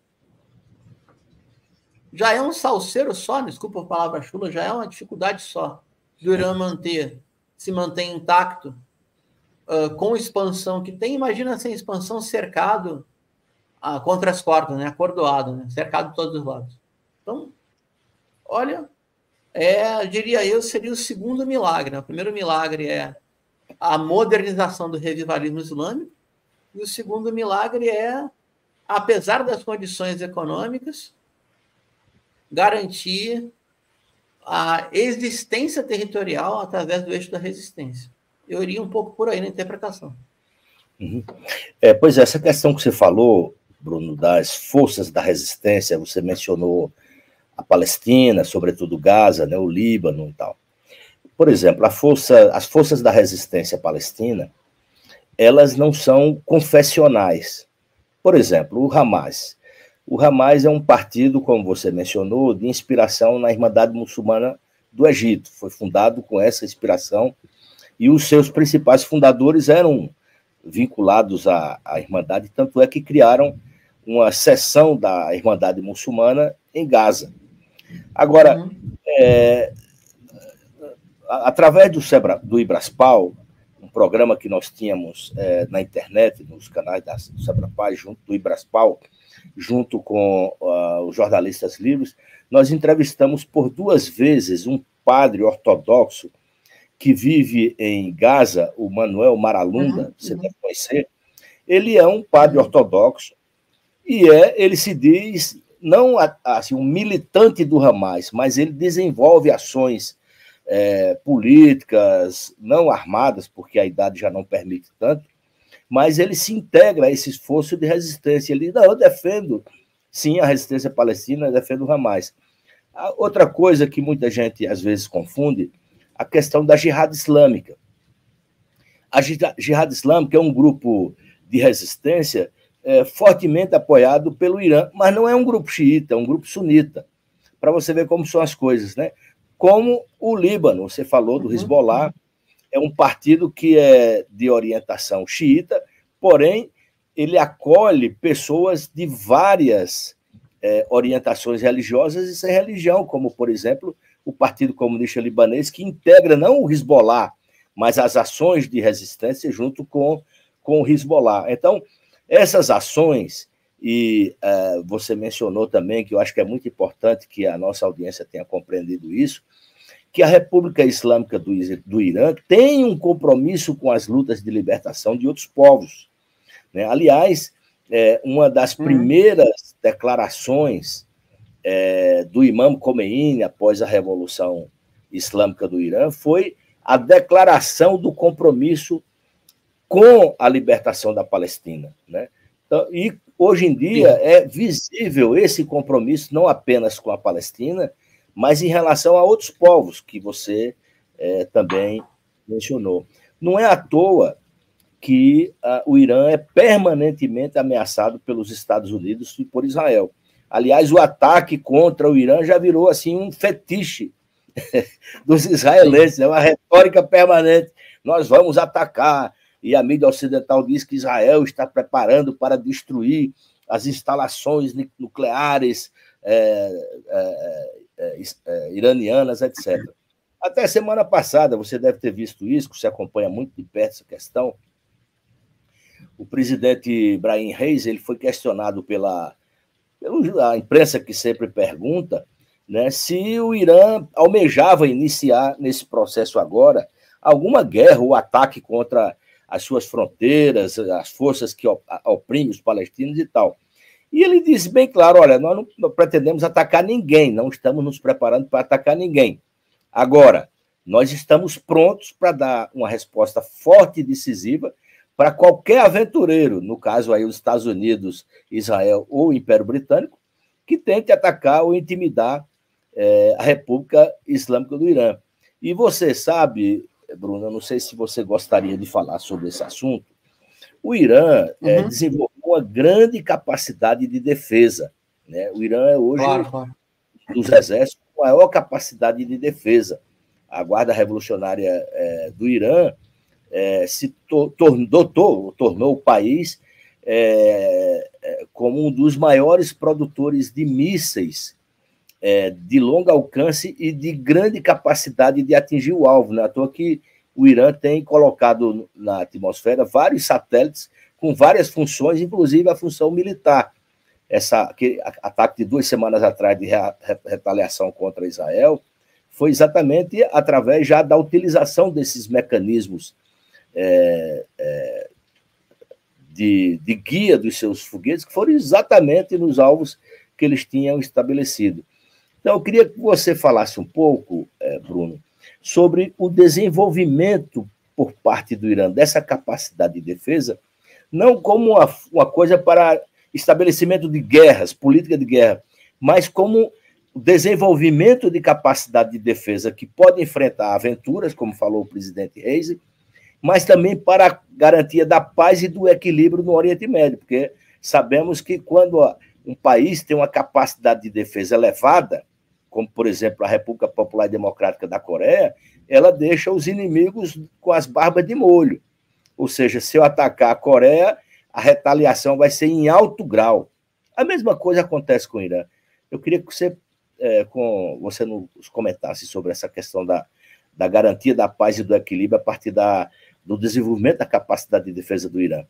Já é um salseiro só, desculpa a palavra chula, já é uma dificuldade só do Irã manter, se manter intacto uh, com expansão que tem. Imagina sem expansão cercado uh, contra as cordas, né? Acordoado, né? Cercado de todos os lados. Então, olha, é, diria eu, seria o segundo milagre. Né? O primeiro milagre é a modernização do revivalismo islâmico, e o segundo milagre é, apesar das condições econômicas, garantir a existência territorial através do eixo da resistência. Eu iria um pouco por aí na interpretação.
Uhum. É, pois é, essa questão que você falou, Bruno, das forças da resistência, você mencionou a Palestina, sobretudo Gaza, né, o Líbano e tal. Por exemplo, a força, as forças da resistência palestina, elas não são confessionais. Por exemplo, o Hamas. O Hamas é um partido, como você mencionou, de inspiração na Irmandade Muçulmana do Egito. Foi fundado com essa inspiração e os seus principais fundadores eram vinculados à, à Irmandade, tanto é que criaram uma seção da Irmandade Muçulmana em Gaza. Agora, uhum. é, através do, Sebra, do Ibraspal, um programa que nós tínhamos é, na internet, nos canais da, do Sebrapal, junto do Ibraspal, junto com uh, os jornalistas livres, nós entrevistamos por duas vezes um padre ortodoxo que vive em Gaza, o Manuel Maralunda, uhum, você uhum. deve conhecer. Ele é um padre ortodoxo e é, ele se diz não assim, um militante do Hamas, mas ele desenvolve ações é, políticas não armadas, porque a idade já não permite tanto, mas ele se integra a esse esforço de resistência. Ele diz, não, eu defendo, sim, a resistência palestina, eu defendo o Hamas. A outra coisa que muita gente, às vezes, confunde, a questão da jihad islâmica. A jihad islâmica é um grupo de resistência é, fortemente apoiado pelo Irã, mas não é um grupo xiita, é um grupo sunita, para você ver como são as coisas, né? Como o Líbano, você falou do Hezbollah, é um partido que é de orientação xiita, porém, ele acolhe pessoas de várias é, orientações religiosas e sem religião, como, por exemplo, o Partido Comunista Libanês, que integra não o Hezbollah, mas as ações de resistência junto com, com o Hezbollah. Então, essas ações, e uh, você mencionou também, que eu acho que é muito importante que a nossa audiência tenha compreendido isso, que a República Islâmica do, do Irã tem um compromisso com as lutas de libertação de outros povos. Né? Aliás, é, uma das primeiras declarações é, do Imam Khomeini após a Revolução Islâmica do Irã foi a declaração do compromisso com a libertação da Palestina. Né? Então, e hoje em dia é visível esse compromisso não apenas com a Palestina, mas em relação a outros povos que você é, também mencionou. Não é à toa que uh, o Irã é permanentemente ameaçado pelos Estados Unidos e por Israel. Aliás, o ataque contra o Irã já virou assim um fetiche dos israelenses, é uma retórica permanente. Nós vamos atacar, e a mídia ocidental diz que Israel está preparando para destruir as instalações nucleares é, é, é, é, iranianas, etcétera. Até semana passada, você deve ter visto isso, que você acompanha muito de perto essa questão, o presidente Ibrahim Reis ele foi questionado pela, pela imprensa que sempre pergunta, né, se o Irã almejava iniciar nesse processo agora alguma guerra ou ataque contra as suas fronteiras, as forças que oprimem os palestinos e tal. E ele disse bem claro, olha, nós não, não pretendemos atacar ninguém, não estamos nos preparando para atacar ninguém. Agora, nós estamos prontos para dar uma resposta forte e decisiva para qualquer aventureiro, no caso aí os Estados Unidos, Israel ou o Império Britânico, que tente atacar ou intimidar é, a República Islâmica do Irã. E você sabe, Bruno, eu não sei se você gostaria de falar sobre esse assunto, o Irã uhum. é, desenvolveu uma grande capacidade de defesa. Né? O Irã é hoje claro, claro. dos exércitos com maior capacidade de defesa. A Guarda Revolucionária é, do Irã É, se to, tornou, tornou o país é, é, como um dos maiores produtores de mísseis é, de longo alcance e de grande capacidade de atingir o alvo. Né? À toa que o Irã tem colocado na atmosfera vários satélites com várias funções, inclusive a função militar. Essa, aquele ataque de duas semanas atrás de retaliação contra Israel foi exatamente através já da utilização desses mecanismos É, é, de, de guia dos seus foguetes, que foram exatamente nos alvos que eles tinham estabelecido. Então, eu queria que você falasse um pouco, é, Bruno, sobre o desenvolvimento por parte do Irã dessa capacidade de defesa, não como uma, uma coisa para estabelecimento de guerras, política de guerra, mas como o desenvolvimento de capacidade de defesa que pode enfrentar aventuras, como falou o presidente Reis, mas também para a garantia da paz e do equilíbrio no Oriente Médio, porque sabemos que quando um país tem uma capacidade de defesa elevada, como, por exemplo, a República Popular Democrática da Coreia, ela deixa os inimigos com as barbas de molho. Ou seja, se eu atacar a Coreia, a retaliação vai ser em alto grau. A mesma coisa acontece com o Irã. Eu queria que você, é, com, você nos comentasse sobre essa questão da, da garantia da paz e do equilíbrio a partir da do desenvolvimento da capacidade de defesa do Irã.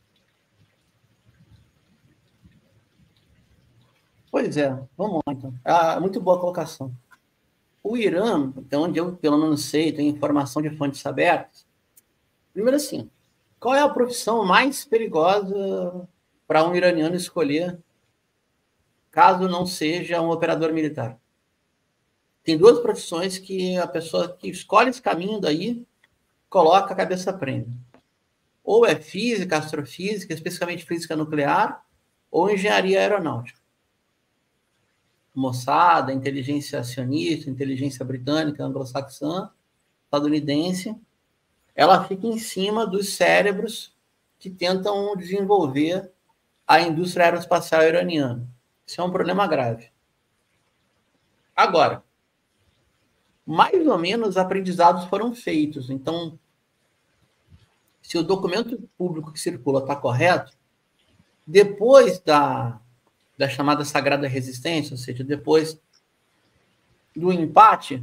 Pois é, vamos lá, então. Ah, muito boa colocação. O Irã, até onde eu, pelo menos, sei, tenho informação de fontes abertas. Primeiro assim, qual é a profissão mais perigosa para um iraniano escolher, caso não seja um operador militar? Tem duas profissões que a pessoa que escolhe esse caminho daí coloca a cabeça prêmio. Ou é física, astrofísica, especificamente física nuclear, ou engenharia aeronáutica. Mossad, inteligência acionista, inteligência britânica, anglo-saxã, estadunidense, ela fica em cima dos cérebros que tentam desenvolver a indústria aeroespacial iraniana. Isso é um problema grave. Agora, mais ou menos aprendizados foram feitos. Então, se o documento público que circula está correto, depois da, da chamada Sagrada Resistência, ou seja, depois do empate,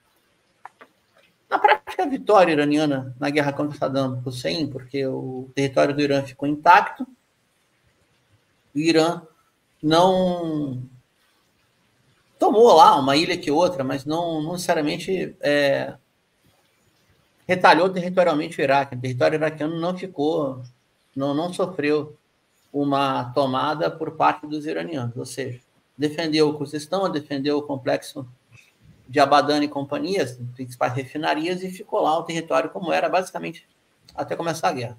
na prática, a vitória iraniana na guerra contra Saddam Hussein, porque o território do Irã ficou intacto, o Irã não... tomou lá uma ilha que outra, mas não, não necessariamente é, retalhou territorialmente o Iraque. O território iraquiano não ficou, não, não sofreu uma tomada por parte dos iranianos, ou seja, defendeu o Khuzestan, defendeu o complexo de Abadan e companhias, principais refinarias, e ficou lá o território como era, basicamente, até começar a guerra.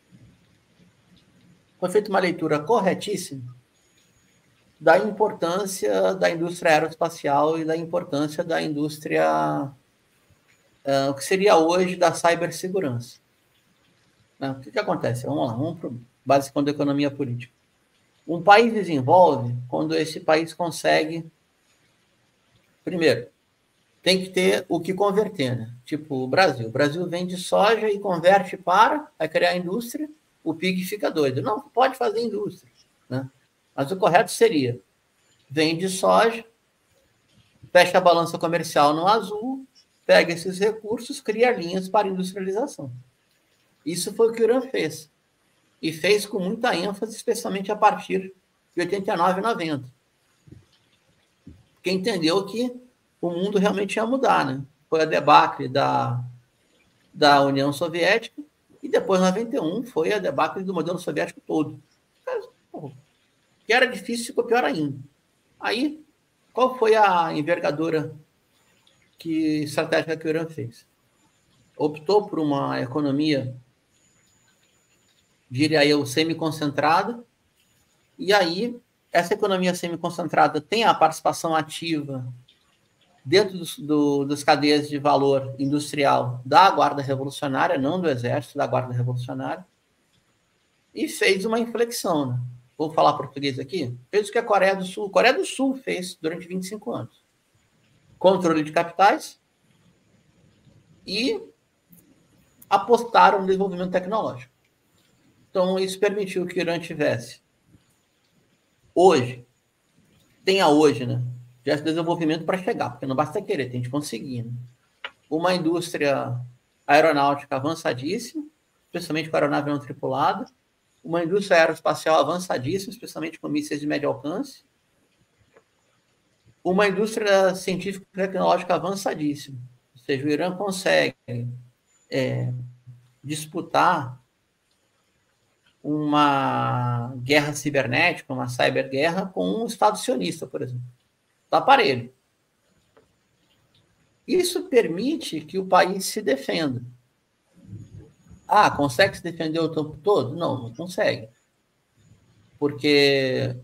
Foi feita uma leitura corretíssima da importância da indústria aeroespacial e da importância da indústria, uh, o que seria hoje da cibersegurança. Né? O que, que acontece? Vamos lá, vamos para o básico da economia política. Um país desenvolve quando esse país consegue, primeiro, tem que ter o que converter, né? Tipo o Brasil. O Brasil vende soja e converte para, vai criar indústria, o P I G fica doido. Não, pode fazer indústria, né? Mas o correto seria, vende soja, fecha a balança comercial no azul, pega esses recursos, cria linhas para industrialização. Isso foi o que o Irã fez. E fez com muita ênfase, especialmente a partir de oitenta e nove e noventa. Porque entendeu que o mundo realmente ia mudar, né? Foi a debacle da, da União Soviética e depois, em noventa e um, foi a debacle do modelo soviético todo. Que era difícil, ficou pior ainda. Aí, qual foi a envergadura que, estratégica que o Irã fez? Optou por uma economia, diria eu, semi-concentrada, e aí essa economia semi-concentrada tem a participação ativa dentro dos, do, das cadeias de valor industrial da Guarda Revolucionária, não do Exército, da Guarda Revolucionária, e fez uma inflexão, né? Vou falar português aqui, fez o que a Coreia do Sul, a Coreia do Sul fez durante vinte e cinco anos. Controle de capitais e apostaram no desenvolvimento tecnológico. Então, isso permitiu que o Irã tivesse, hoje, tenha hoje, né? Tivesse desenvolvimento para chegar, porque não basta querer, tem que conseguir, né? Uma indústria aeronáutica avançadíssima, especialmente com aeronave não tripulada, uma indústria aeroespacial avançadíssima, especialmente com mísseis de médio alcance, uma indústria científica e tecnológica avançadíssima. Ou seja, o Irã consegue é, disputar uma guerra cibernética, uma cyberguerra com um Estado sionista, por exemplo. Está aparelho. Isso permite que o país se defenda. Ah, consegue se defender o tempo todo? Não, não consegue. Porque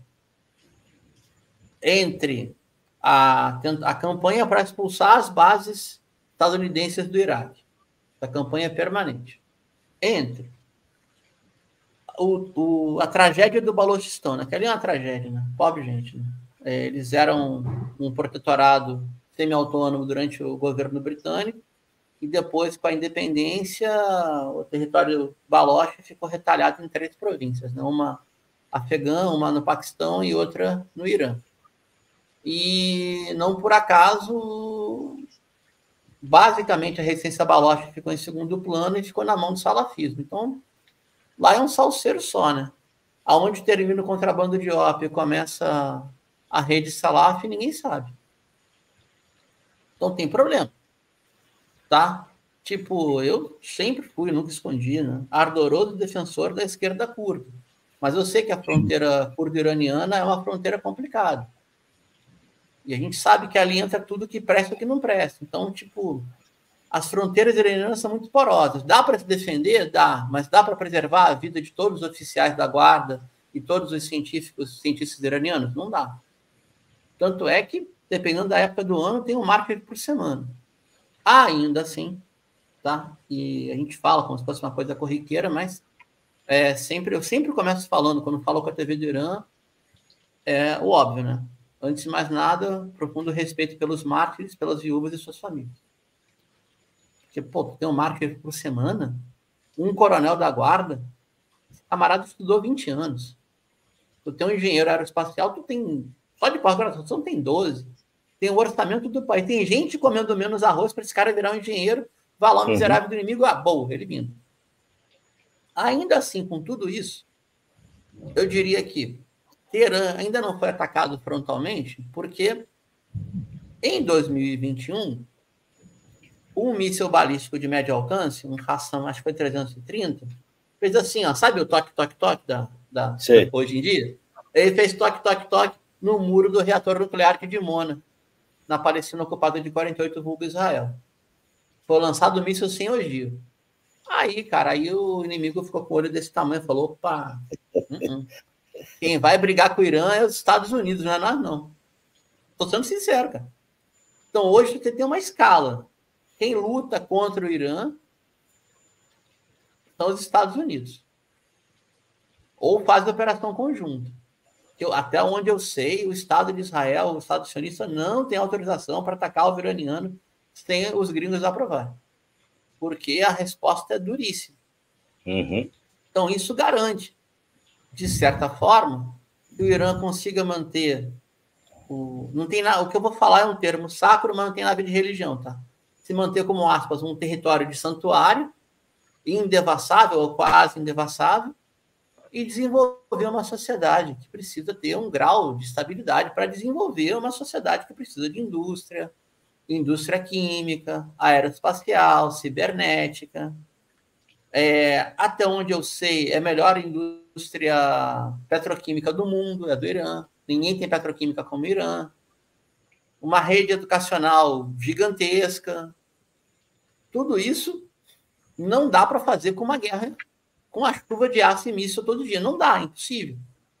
entre a, a campanha para expulsar as bases estadunidenses do Iraque, a campanha permanente, entre o, o, a tragédia do Balochistan, aquela é uma tragédia, né? Pobre gente, né? É, eles eram um protetorado semi-autônomo durante o governo britânico, e depois, com a independência, o território Baloch ficou retalhado em três províncias, né? Uma afegã, uma no Paquistão e outra no Irã. E não por acaso, basicamente, a resistência Baloch ficou em segundo plano e ficou na mão do salafismo. Então, lá é um salseiro só, né? Aonde termina o contrabando de ópio e começa a rede salaf, ninguém sabe. Então tem problema, tá? Tipo, eu sempre fui, nunca escondi, né? Ardoroso defensor da esquerda curda. Mas eu sei que a fronteira curdo-iraniana é uma fronteira complicada. E a gente sabe que ali entra tudo que presta e que não presta. Então, tipo, as fronteiras iranianas são muito porosas. Dá para se defender? Dá. Mas dá para preservar a vida de todos os oficiais da guarda e todos os científicos, cientistas iranianos? Não dá. Tanto é que, dependendo da época do ano, tem um mártir por semana. Ainda assim, tá? E a gente fala como se fosse uma coisa corriqueira, mas é, sempre, eu sempre começo falando, quando falo com a T V do Irã, é o óbvio, né? Antes de mais nada, profundo respeito pelos mártires, pelas viúvas e suas famílias. Porque, pô, tu tem um mártir por semana, um coronel da guarda, esse camarada estudou vinte anos. Tu tem um engenheiro aeroespacial, tu tem, só de pós-graduação tem doze. Tem o orçamento do país. Tem gente comendo menos arroz para esse cara virar um engenheiro, vai lá o miserável do inimigo, ah, bom, elimina. Ainda assim, com tudo isso, eu diria que Teherã ainda não foi atacado frontalmente, porque Em dois mil e vinte e um, um míssil balístico de médio alcance, um Hassan, acho que foi trezentos e trinta, fez assim, ó, sabe o toque, toque, toque da, da, hoje em dia? Ele fez toque, toque, toque no muro do reator nuclear de Dimona, na Palestina ocupada de quarenta e oito, vulgo Israel. Foi lançado o míssil sem ogiva. Aí, cara, aí o inimigo ficou com o olho desse tamanho e falou, opa, uh -uh. quem vai brigar com o Irã é os Estados Unidos, não é nós, não. Tô sendo sincero, cara. Então, hoje você tem uma escala. Quem luta contra o Irã são os Estados Unidos. Ou faz operação conjunta. Eu, até onde eu sei, o Estado de Israel, o Estado sionista, não tem autorização para atacar o iraniano sem os gringos aprovarem. Porque a resposta é duríssima.
Uhum.
Então, isso garante, de certa forma, que o Irã consiga manter o... Não tem nada, o que eu vou falar é um termo sacro, mas não tem nada de religião, tá? Se manter, como aspas, um território de santuário, indevassável ou quase indevassável, e desenvolver uma sociedade que precisa ter um grau de estabilidade para desenvolver uma sociedade que precisa de indústria, indústria química, aeroespacial, cibernética. É, até onde eu sei, é a melhor indústria petroquímica do mundo, é do Irã. Ninguém tem petroquímica como o Irã. Uma rede educacional gigantesca. Tudo isso não dá para fazer com uma guerra, com a chuva de aço e míssil todo dia. Não dá, é impossível.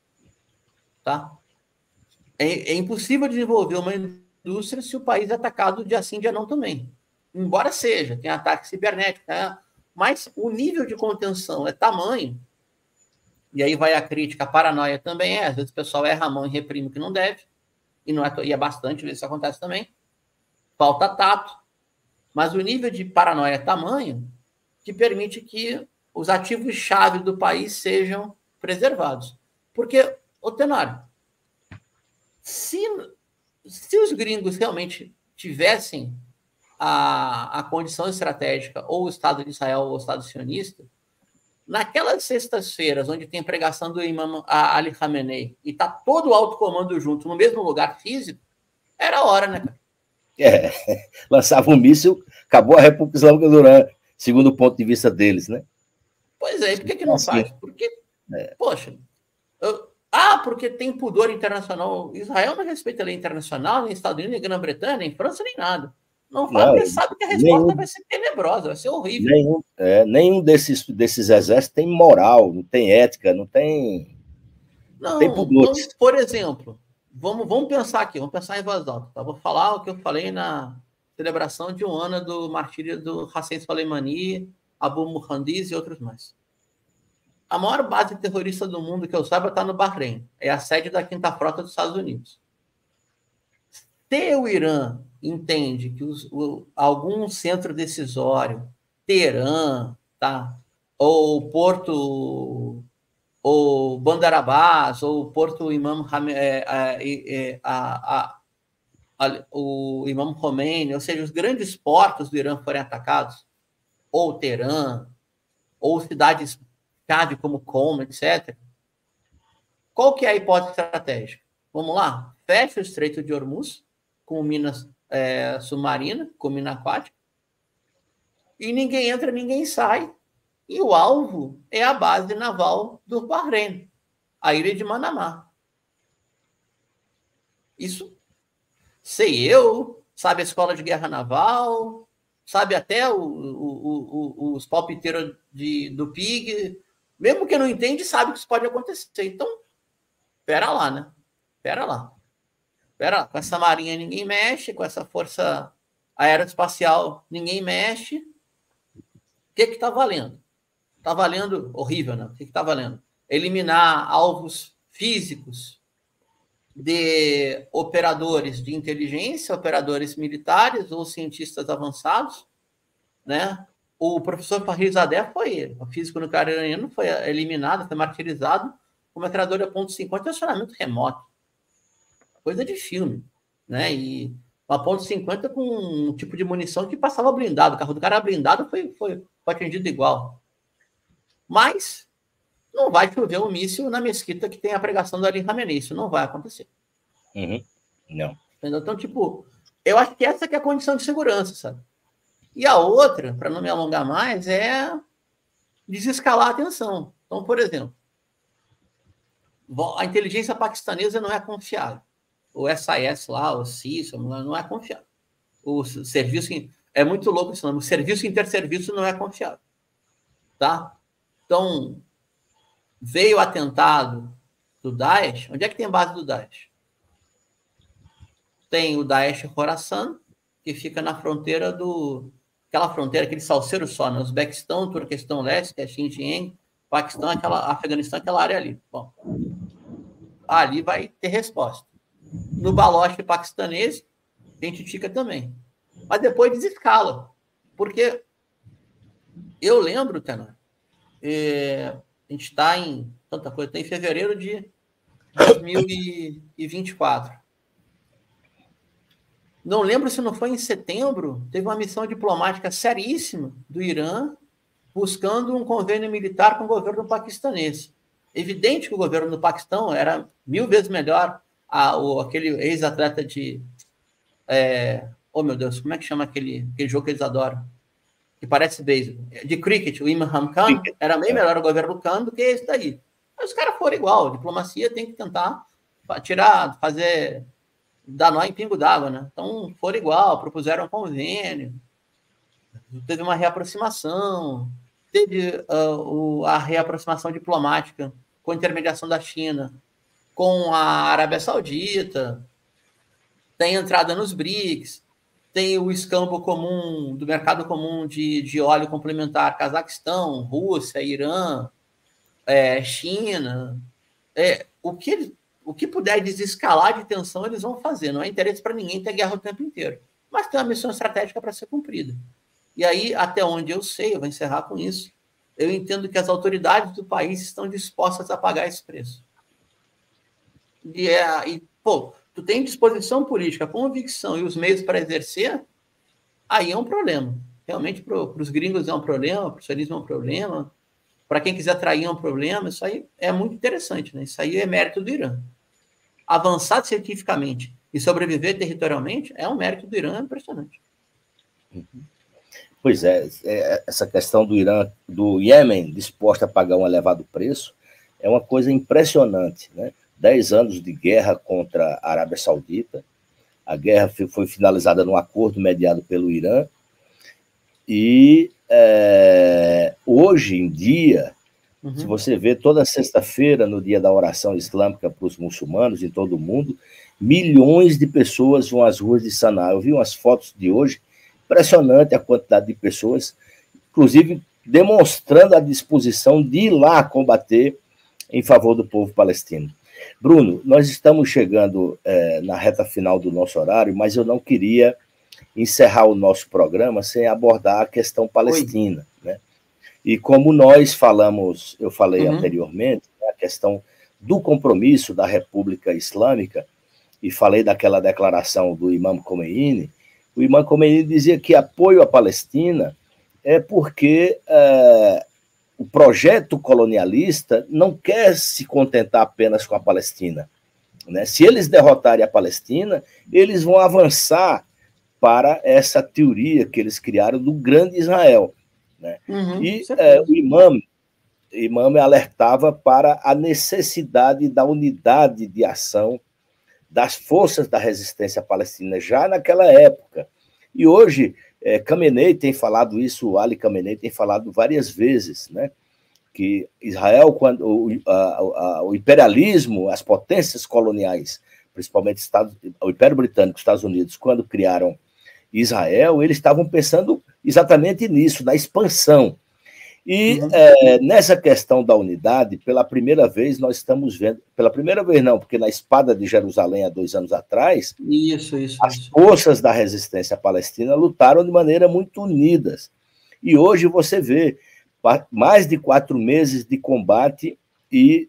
Tá? É, é impossível desenvolver uma indústria se o país é atacado dia sim, dia não também. Embora seja, tem ataque cibernético, né? Mas o nível de contenção é tamanho, e aí vai a crítica, a paranoia também é, às vezes o pessoal erra a mão e reprime o que não deve, e, não é, e é bastante, às vezes isso acontece também, falta tato, mas o nível de paranoia é tamanho que permite que os ativos-chave do país sejam preservados. Porque, ô Tenório, se, se os gringos realmente tivessem a, a condição estratégica, ou o Estado de Israel ou o Estado sionista, naquelas sextas-feiras, onde tem pregação do imam Ali Khamenei, e está todo o alto comando junto, no mesmo lugar físico, era a hora, né, cara?
É, lançava um míssil, acabou a República Islâmica do Irã, segundo o ponto de vista deles, né?
Pois é, e por que, que não
assim,
faz? Porque,
é.
poxa, eu, ah, porque tem pudor internacional. Israel não respeita a lei internacional, nem Estados Unidos, nem Grã-Bretanha, nem França, nem nada. Não faz, porque sabe que a resposta nenhum, vai ser tenebrosa, vai ser horrível.
Nenhum, é, nenhum desses, desses exércitos tem moral, não tem ética, não tem.
Não,
tem pudor.
Então, por exemplo, vamos, vamos pensar aqui, vamos pensar em voz alta. Tá? Vou falar o que eu falei na celebração de um ano do martírio do Hassan Soleimani, Abu Muhandis e outros mais. A maior base terrorista do mundo, que eu saiba, está no Bahrein. É a sede da Quinta Frota dos Estados Unidos. Se o Irã entende que os, o, algum centro decisório, Teherã, tá? ou Porto, ou Bandar Abbas, ou Porto Imam, é, é, a, a, a, o Imam Khomeini, ou seja, os grandes portos do Irã forem atacados, ou Teherã, ou cidades chave como Qom, etcétera. Qual que é a hipótese estratégica? Vamos lá? Fecha o Estreito de Hormuz, com minas é, submarina, com mina aquática, e ninguém entra, ninguém sai, e o alvo é a base naval do Bahrein, a ilha de Manamá. Isso sei eu, sabe a escola de guerra naval, sabe até o, o, o, os palpiteiros de, do P I G, mesmo que não entende, sabe que isso pode acontecer. Então, pera lá, né? Pera lá. Pera lá. Com essa marinha ninguém mexe, com essa força aeroespacial ninguém mexe. O que que tá valendo? Tá valendo horrível, né? O que que tá valendo? Eliminar alvos físicos de operadores de inteligência, operadores militares ou cientistas avançados, né? O professor Farizadeh foi ele. O físico nuclear iraniano foi eliminado, foi martirizado com uma metralhadora ponto cinquenta de acionamento remoto. Coisa de filme, né? E uma ponto cinquenta com um tipo de munição que passava blindado. O carro do cara blindado foi, foi, foi atingido igual. Mas não vai chover um míssil na mesquita que tem a pregação do Ali Khamenei. Isso não vai acontecer.
Uhum. Não.
Então, tipo, eu acho que essa que é a condição de segurança, sabe? E a outra, para não me alongar mais, é desescalar a tensão. Então, por exemplo, a inteligência paquistanesa não é confiável. O S I S lá, o C I S, não é confiável. O serviço, é muito louco esse nome, o serviço interserviço não é confiável. Tá? Então, veio o atentado do Daesh. Onde é que tem a base do Daesh? Tem o Daesh Khorasan, que fica na fronteira do... Aquela fronteira, aquele salseiro só, né? Uzbequistão, Turquestão Leste, que é Xinjiang, Paquistão, aquela, Afeganistão, aquela área ali. Bom, ali vai ter resposta. No Baloch paquistanês, identifica também. Mas depois desescala. Porque eu lembro, Tenor, é, a gente está em tanta coisa, está em fevereiro de dois mil e vinte e quatro. Não lembro se não foi em setembro, teve uma missão diplomática seríssima do Irã buscando um convênio militar com o governo paquistanês. Evidente que o governo do Paquistão era mil vezes melhor a, o, aquele ex-atleta de... É, oh, meu Deus, como é que chama aquele, aquele jogo que eles adoram? Que parece beisebol. De cricket, o Imran Khan, era bem melhor o governo Khan do que esse daí. Mas os caras foram igual. A diplomacia tem que tentar tirar, fazer... dar nó em pingo d'água, né? Então, foram igual, propuseram um convênio, teve uma reaproximação, teve uh, o, a reaproximação diplomática com intermediação da China, com a Arábia Saudita, tem entrada nos BRICS, tem o escambo comum, do mercado comum de, de óleo complementar, Cazaquistão, Rússia, Irã, é, China, é, o que eles... O que puder desescalar de tensão, eles vão fazer. Não é interesse para ninguém ter guerra o tempo inteiro. Mas tem uma missão estratégica para ser cumprida. E aí, até onde eu sei, eu vou encerrar com isso, eu entendo que as autoridades do país estão dispostas a pagar esse preço. E, é, e pô, tu tem disposição política, convicção e os meios para exercer, aí é um problema. Realmente, para os gringos é um problema, para o socialismo é um problema, para quem quiser trair é um problema, isso aí é muito interessante, né? Isso aí é mérito do Irã. Avançar cientificamente e sobreviver territorialmente é um mérito do Irã impressionante.
Pois é, essa questão do Irã, do Iêmen disposto a pagar um elevado preço, é uma coisa impressionante, né? Dez anos de guerra contra a Arábia Saudita, a guerra foi finalizada num acordo mediado pelo Irã, e é, hoje em dia, uhum. se você vê toda sexta-feira, no dia da oração islâmica para os muçulmanos em todo o mundo, milhões de pessoas vão às ruas de Saná. Eu vi umas fotos de hoje, impressionante a quantidade de pessoas, inclusive demonstrando a disposição de ir lá combater em favor do povo palestino. Bruno, nós estamos chegando é, na reta final do nosso horário, mas eu não queria encerrar o nosso programa sem abordar a questão palestina, né? E como nós falamos, eu falei uhum. anteriormente, né, a questão do compromisso da República Islâmica, e falei daquela declaração do Imam Khomeini, o Imam Khomeini dizia que apoio à Palestina é porque é, o projeto colonialista não quer se contentar apenas com a Palestina, né? Se eles derrotarem a Palestina, eles vão avançar para essa teoria que eles criaram do grande Israel, né? Uhum, e é, o imam, imam alertava para a necessidade da unidade de ação das forças da resistência palestina já naquela época. E hoje, é, Khamenei tem falado isso, Ali Khamenei tem falado várias vezes, né? Que Israel, quando o, a, a, o imperialismo, as potências coloniais, principalmente Estados, o Império Britânico, Estados Unidos, quando criaram Israel, eles estavam pensando exatamente nisso, na expansão. E uhum. é, nessa questão da unidade, pela primeira vez nós estamos vendo, pela primeira vez não, porque na Espada de Jerusalém, há dois anos atrás,
isso, isso,
as
isso.
forças da resistência palestina lutaram de maneira muito unidas. E hoje você vê mais de quatro meses de combate e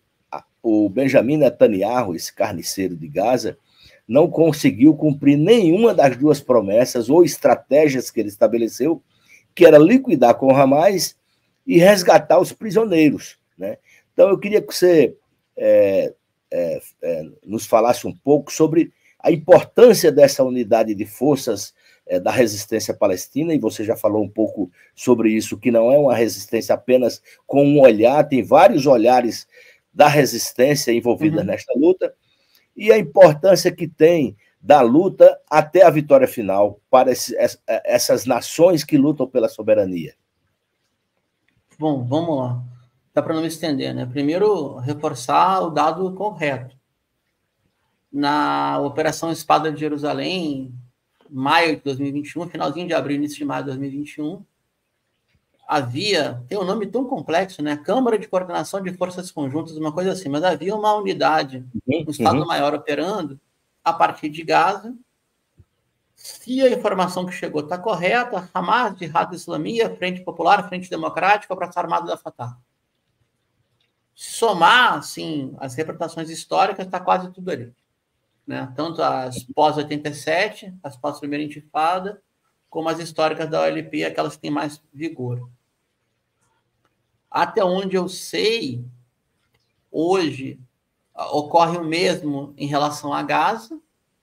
o Benjamin Netanyahu, esse carniceiro de Gaza, não conseguiu cumprir nenhuma das duas promessas ou estratégias que ele estabeleceu, que era liquidar com o Hamas e resgatar os prisioneiros, né? Então, eu queria que você é, é, é, nos falasse um pouco sobre a importância dessa unidade de forças é, da resistência palestina, e você já falou um pouco sobre isso, que não é uma resistência apenas com um olhar, tem vários olhares da resistência envolvida uhum. nesta luta, e a importância que tem da luta até a vitória final para esse, essas nações que lutam pela soberania.
Bom, vamos lá. Dá para não me estender, né? Primeiro, reforçar o dado correto. Na Operação Espada de Jerusalém, maio de dois mil e vinte e um, finalzinho de abril, início de maio de dois mil e vinte e um, havia, tem um nome tão complexo, né? Câmara de Coordenação de Forças Conjuntas, uma coisa assim, mas havia uma unidade, um Estado-Maior operando a partir de Gaza. Se a informação que chegou está correta, Hamas, Jihad Islamia, Frente Popular, Frente Democrática, Braço Armado da Fatah. Somar, assim, as representações históricas, está quase tudo ali. Né? Tanto as pós-oitenta e sete, as pós-primeira intifada, como as históricas da O L P, aquelas que têm mais vigor. Até onde eu sei, hoje, ocorre o mesmo em relação a Gaza.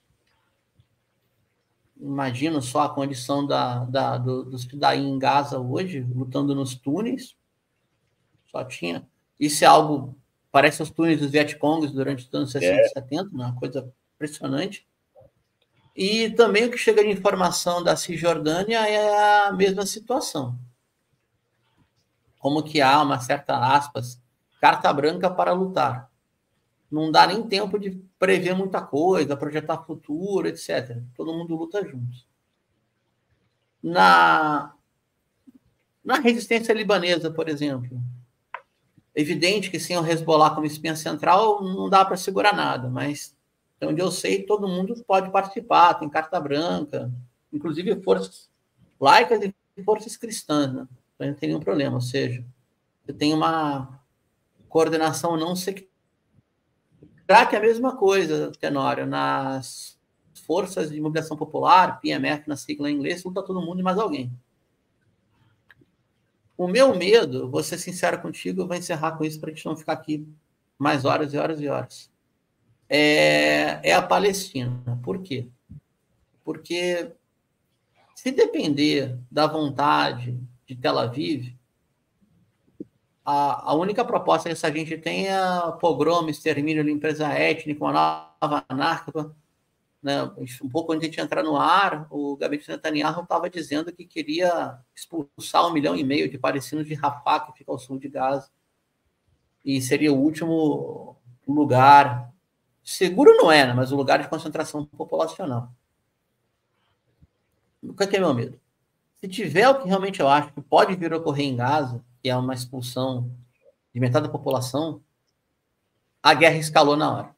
Imagino só a condição da, da, do, dos Fidaí em Gaza hoje, lutando nos túneis. Só tinha. Isso é algo, parece os túneis dos Vietcongs durante os anos sessenta e setenta, uma coisa impressionante. E também o que chega de informação da Cisjordânia é a mesma situação. Como que há uma certa, aspas, carta branca para lutar. Não dá nem tempo de prever muita coisa, projetar futuro, etcétera. Todo mundo luta juntos. Na, na resistência libanesa, por exemplo, é evidente que sem o Hezbollah como espinha central não dá para segurar nada, mas onde eu sei, todo mundo pode participar, tem carta branca, inclusive forças laicas e forças cristãs, né? Então não tem nenhum problema, ou seja, você tem uma coordenação não sectária. Será que é a mesma coisa, Tenório, nas forças de mobilização popular, P M F na sigla em inglês, luta todo mundo e mais alguém. O meu medo, vou ser sincero contigo, eu vou encerrar com isso para a gente não ficar aqui mais horas e horas e horas. É, é a Palestina. Por quê? Porque se depender da vontade de Tel Aviv, a, a única proposta que essa gente tem é pogrom, extermínio, limpeza étnica, uma nova anarca. Né? Um pouco antes de entrar no ar, o gabinete Netanyahu estava dizendo que queria expulsar um milhão e meio de palestinos de Rafah, que fica ao sul de Gaza. E seria o último lugar, seguro não é, né? Mas o lugar de concentração populacional. O que é meu medo? Se tiver o que realmente eu acho que pode vir a ocorrer em Gaza, que é uma expulsão de metade da população, a guerra escalou na hora.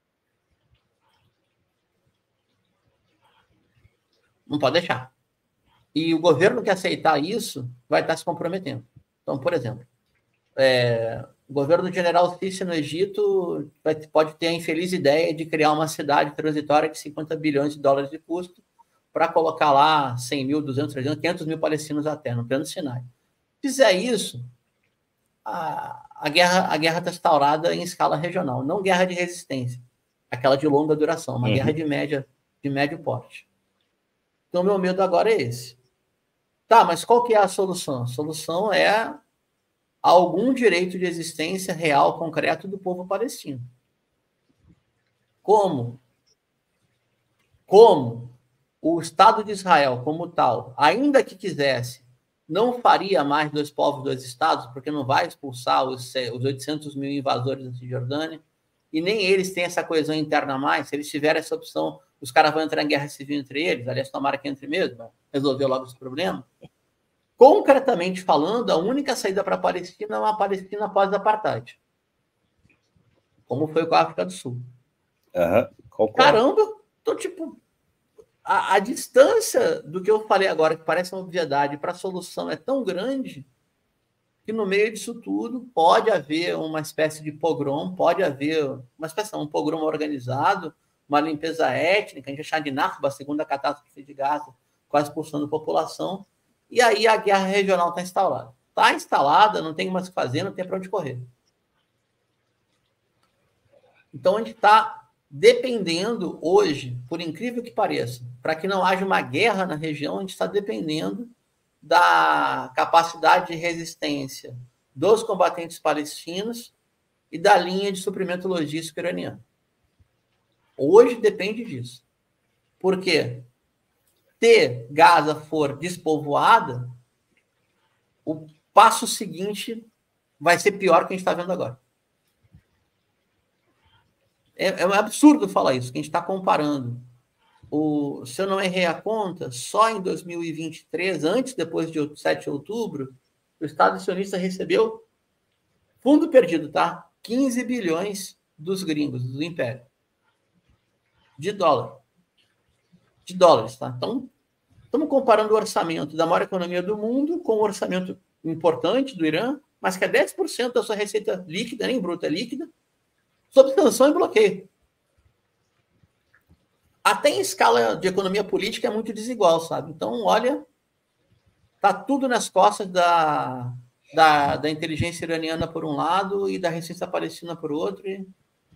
Não pode deixar. E o governo que aceitar isso vai estar se comprometendo. Então, por exemplo, é, o governo do general Sisi no Egito vai, pode ter a infeliz ideia de criar uma cidade transitória de cinquenta bilhões de dólares de custo para colocar lá cem mil, duzentos, trezentos, quinhentos mil palestinos até, no plano Sinai. Se fizer isso, a, a guerra a guerra está instaurada em escala regional, não guerra de resistência, aquela de longa duração, uma uhum. guerra de, média, de médio porte. Então, meu medo agora é esse. Tá, mas qual que é a solução? A solução é algum direito de existência real, concreto do povo palestino. Como? Como o Estado de Israel, como tal, ainda que quisesse, não faria mais dois povos, dois estados, porque não vai expulsar os, os oitocentos mil invasores da Cisjordânia, e nem eles têm essa coesão interna mais. Se eles tiverem essa opção, os caras vão entrar em guerra civil entre eles, aliás, tomara que entre mesmo, resolver logo esse problema. Concretamente falando, a única saída para a Palestina é uma Palestina pós-apartheid. Como foi com a África do Sul.
Uhum,
Caramba, tô tipo... A, a distância do que eu falei agora, que parece uma obviedade, para a solução é tão grande que no meio disso tudo pode haver uma espécie de pogrom, pode haver uma espécie de um pogrom organizado, uma limpeza étnica, a gente chama de Nakba, a segunda catástrofe de Gaza, quase expulsando a população, e aí a guerra regional está instalada. Está instalada, não tem mais o que fazer, não tem para onde correr. Então a gente está dependendo hoje, por incrível que pareça, para que não haja uma guerra na região, a gente está dependendo da capacidade de resistência dos combatentes palestinos e da linha de suprimento logístico iraniano. Hoje depende disso. Por quê? Se Gaza for despovoada, o passo seguinte vai ser pior que a gente está vendo agora. É, é um absurdo falar isso, que a gente está comparando. O, se eu não errei a conta, só em dois mil e vinte e três, antes depois de sete de outubro, o Estado sionista recebeu fundo perdido, tá? quinze bilhões dos gringos, do Império. De dólar. De dólares, tá? Então, estamos comparando o orçamento da maior economia do mundo com o orçamento importante do Irã, mas que é dez por cento da sua receita líquida, nem bruta, líquida, sob sanção e bloqueio. Até em escala de economia política é muito desigual, sabe? Então, olha, tá tudo nas costas da, da, da inteligência iraniana por um lado e da resistência palestina por outro. E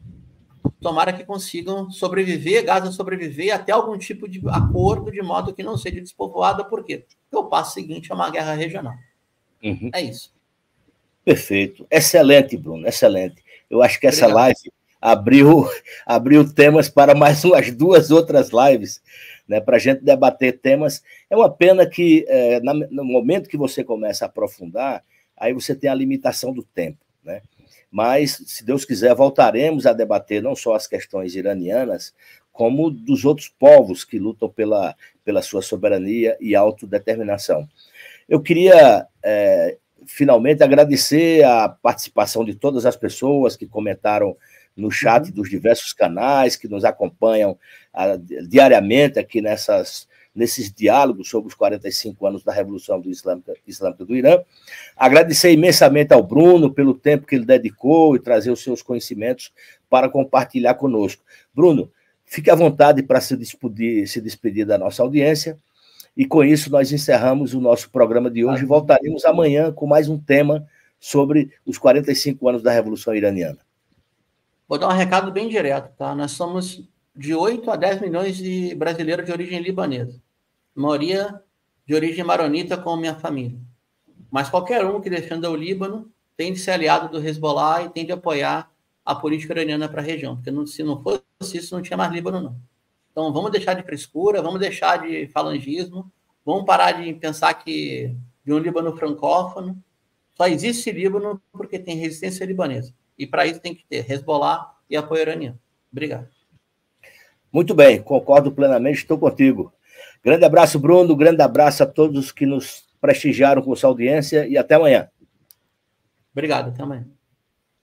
tomara que consigam sobreviver, Gaza sobreviver até algum tipo de acordo de modo que não seja despovoada. Por quê? Porque o passo seguinte é uma guerra regional. Uhum. É isso.
Perfeito. Excelente, Bruno, excelente. Eu acho que essa Obrigado. live abriu, abriu temas para mais umas duas outras lives, né, para a gente debater temas. É uma pena que, é, no momento que você começa a aprofundar, aí você tem a limitação do tempo, né? Mas, se Deus quiser, voltaremos a debater não só as questões iranianas, como dos outros povos que lutam pela, pela sua soberania e autodeterminação. Eu queria, é, finalmente, agradecer a participação de todas as pessoas que comentaram no chat uhum. dos diversos canais, que nos acompanham a, diariamente aqui nessas, nesses diálogos sobre os quarenta e cinco anos da Revolução do Islâmica, Islâmica do Irã. Agradecer imensamente ao Bruno pelo tempo que ele dedicou e trazer os seus conhecimentos para compartilhar conosco. Bruno, fique à vontade para se despedir, se despedir da nossa audiência. E com isso nós encerramos o nosso programa de hoje e voltaremos amanhã com mais um tema sobre os quarenta e cinco anos da Revolução Iraniana.
Vou dar um recado bem direto, tá? Nós somos de oito a dez milhões de brasileiros de origem libanesa. A maioria de origem maronita, como minha família. Mas qualquer um que defenda o Líbano tem de ser aliado do Hezbollah e tem de apoiar a política iraniana para a região. Porque não, se não fosse isso, não tinha mais Líbano, não. Então, vamos deixar de frescura, vamos deixar de falangismo, vamos parar de pensar que de um Líbano francófono só existe Líbano porque tem resistência libanesa. E para isso tem que ter Hezbollah e apoio iraniano. Obrigado.
Muito bem, concordo plenamente, estou contigo. Grande abraço, Bruno, grande abraço a todos que nos prestigiaram com sua audiência e até amanhã.
Obrigado, até amanhã.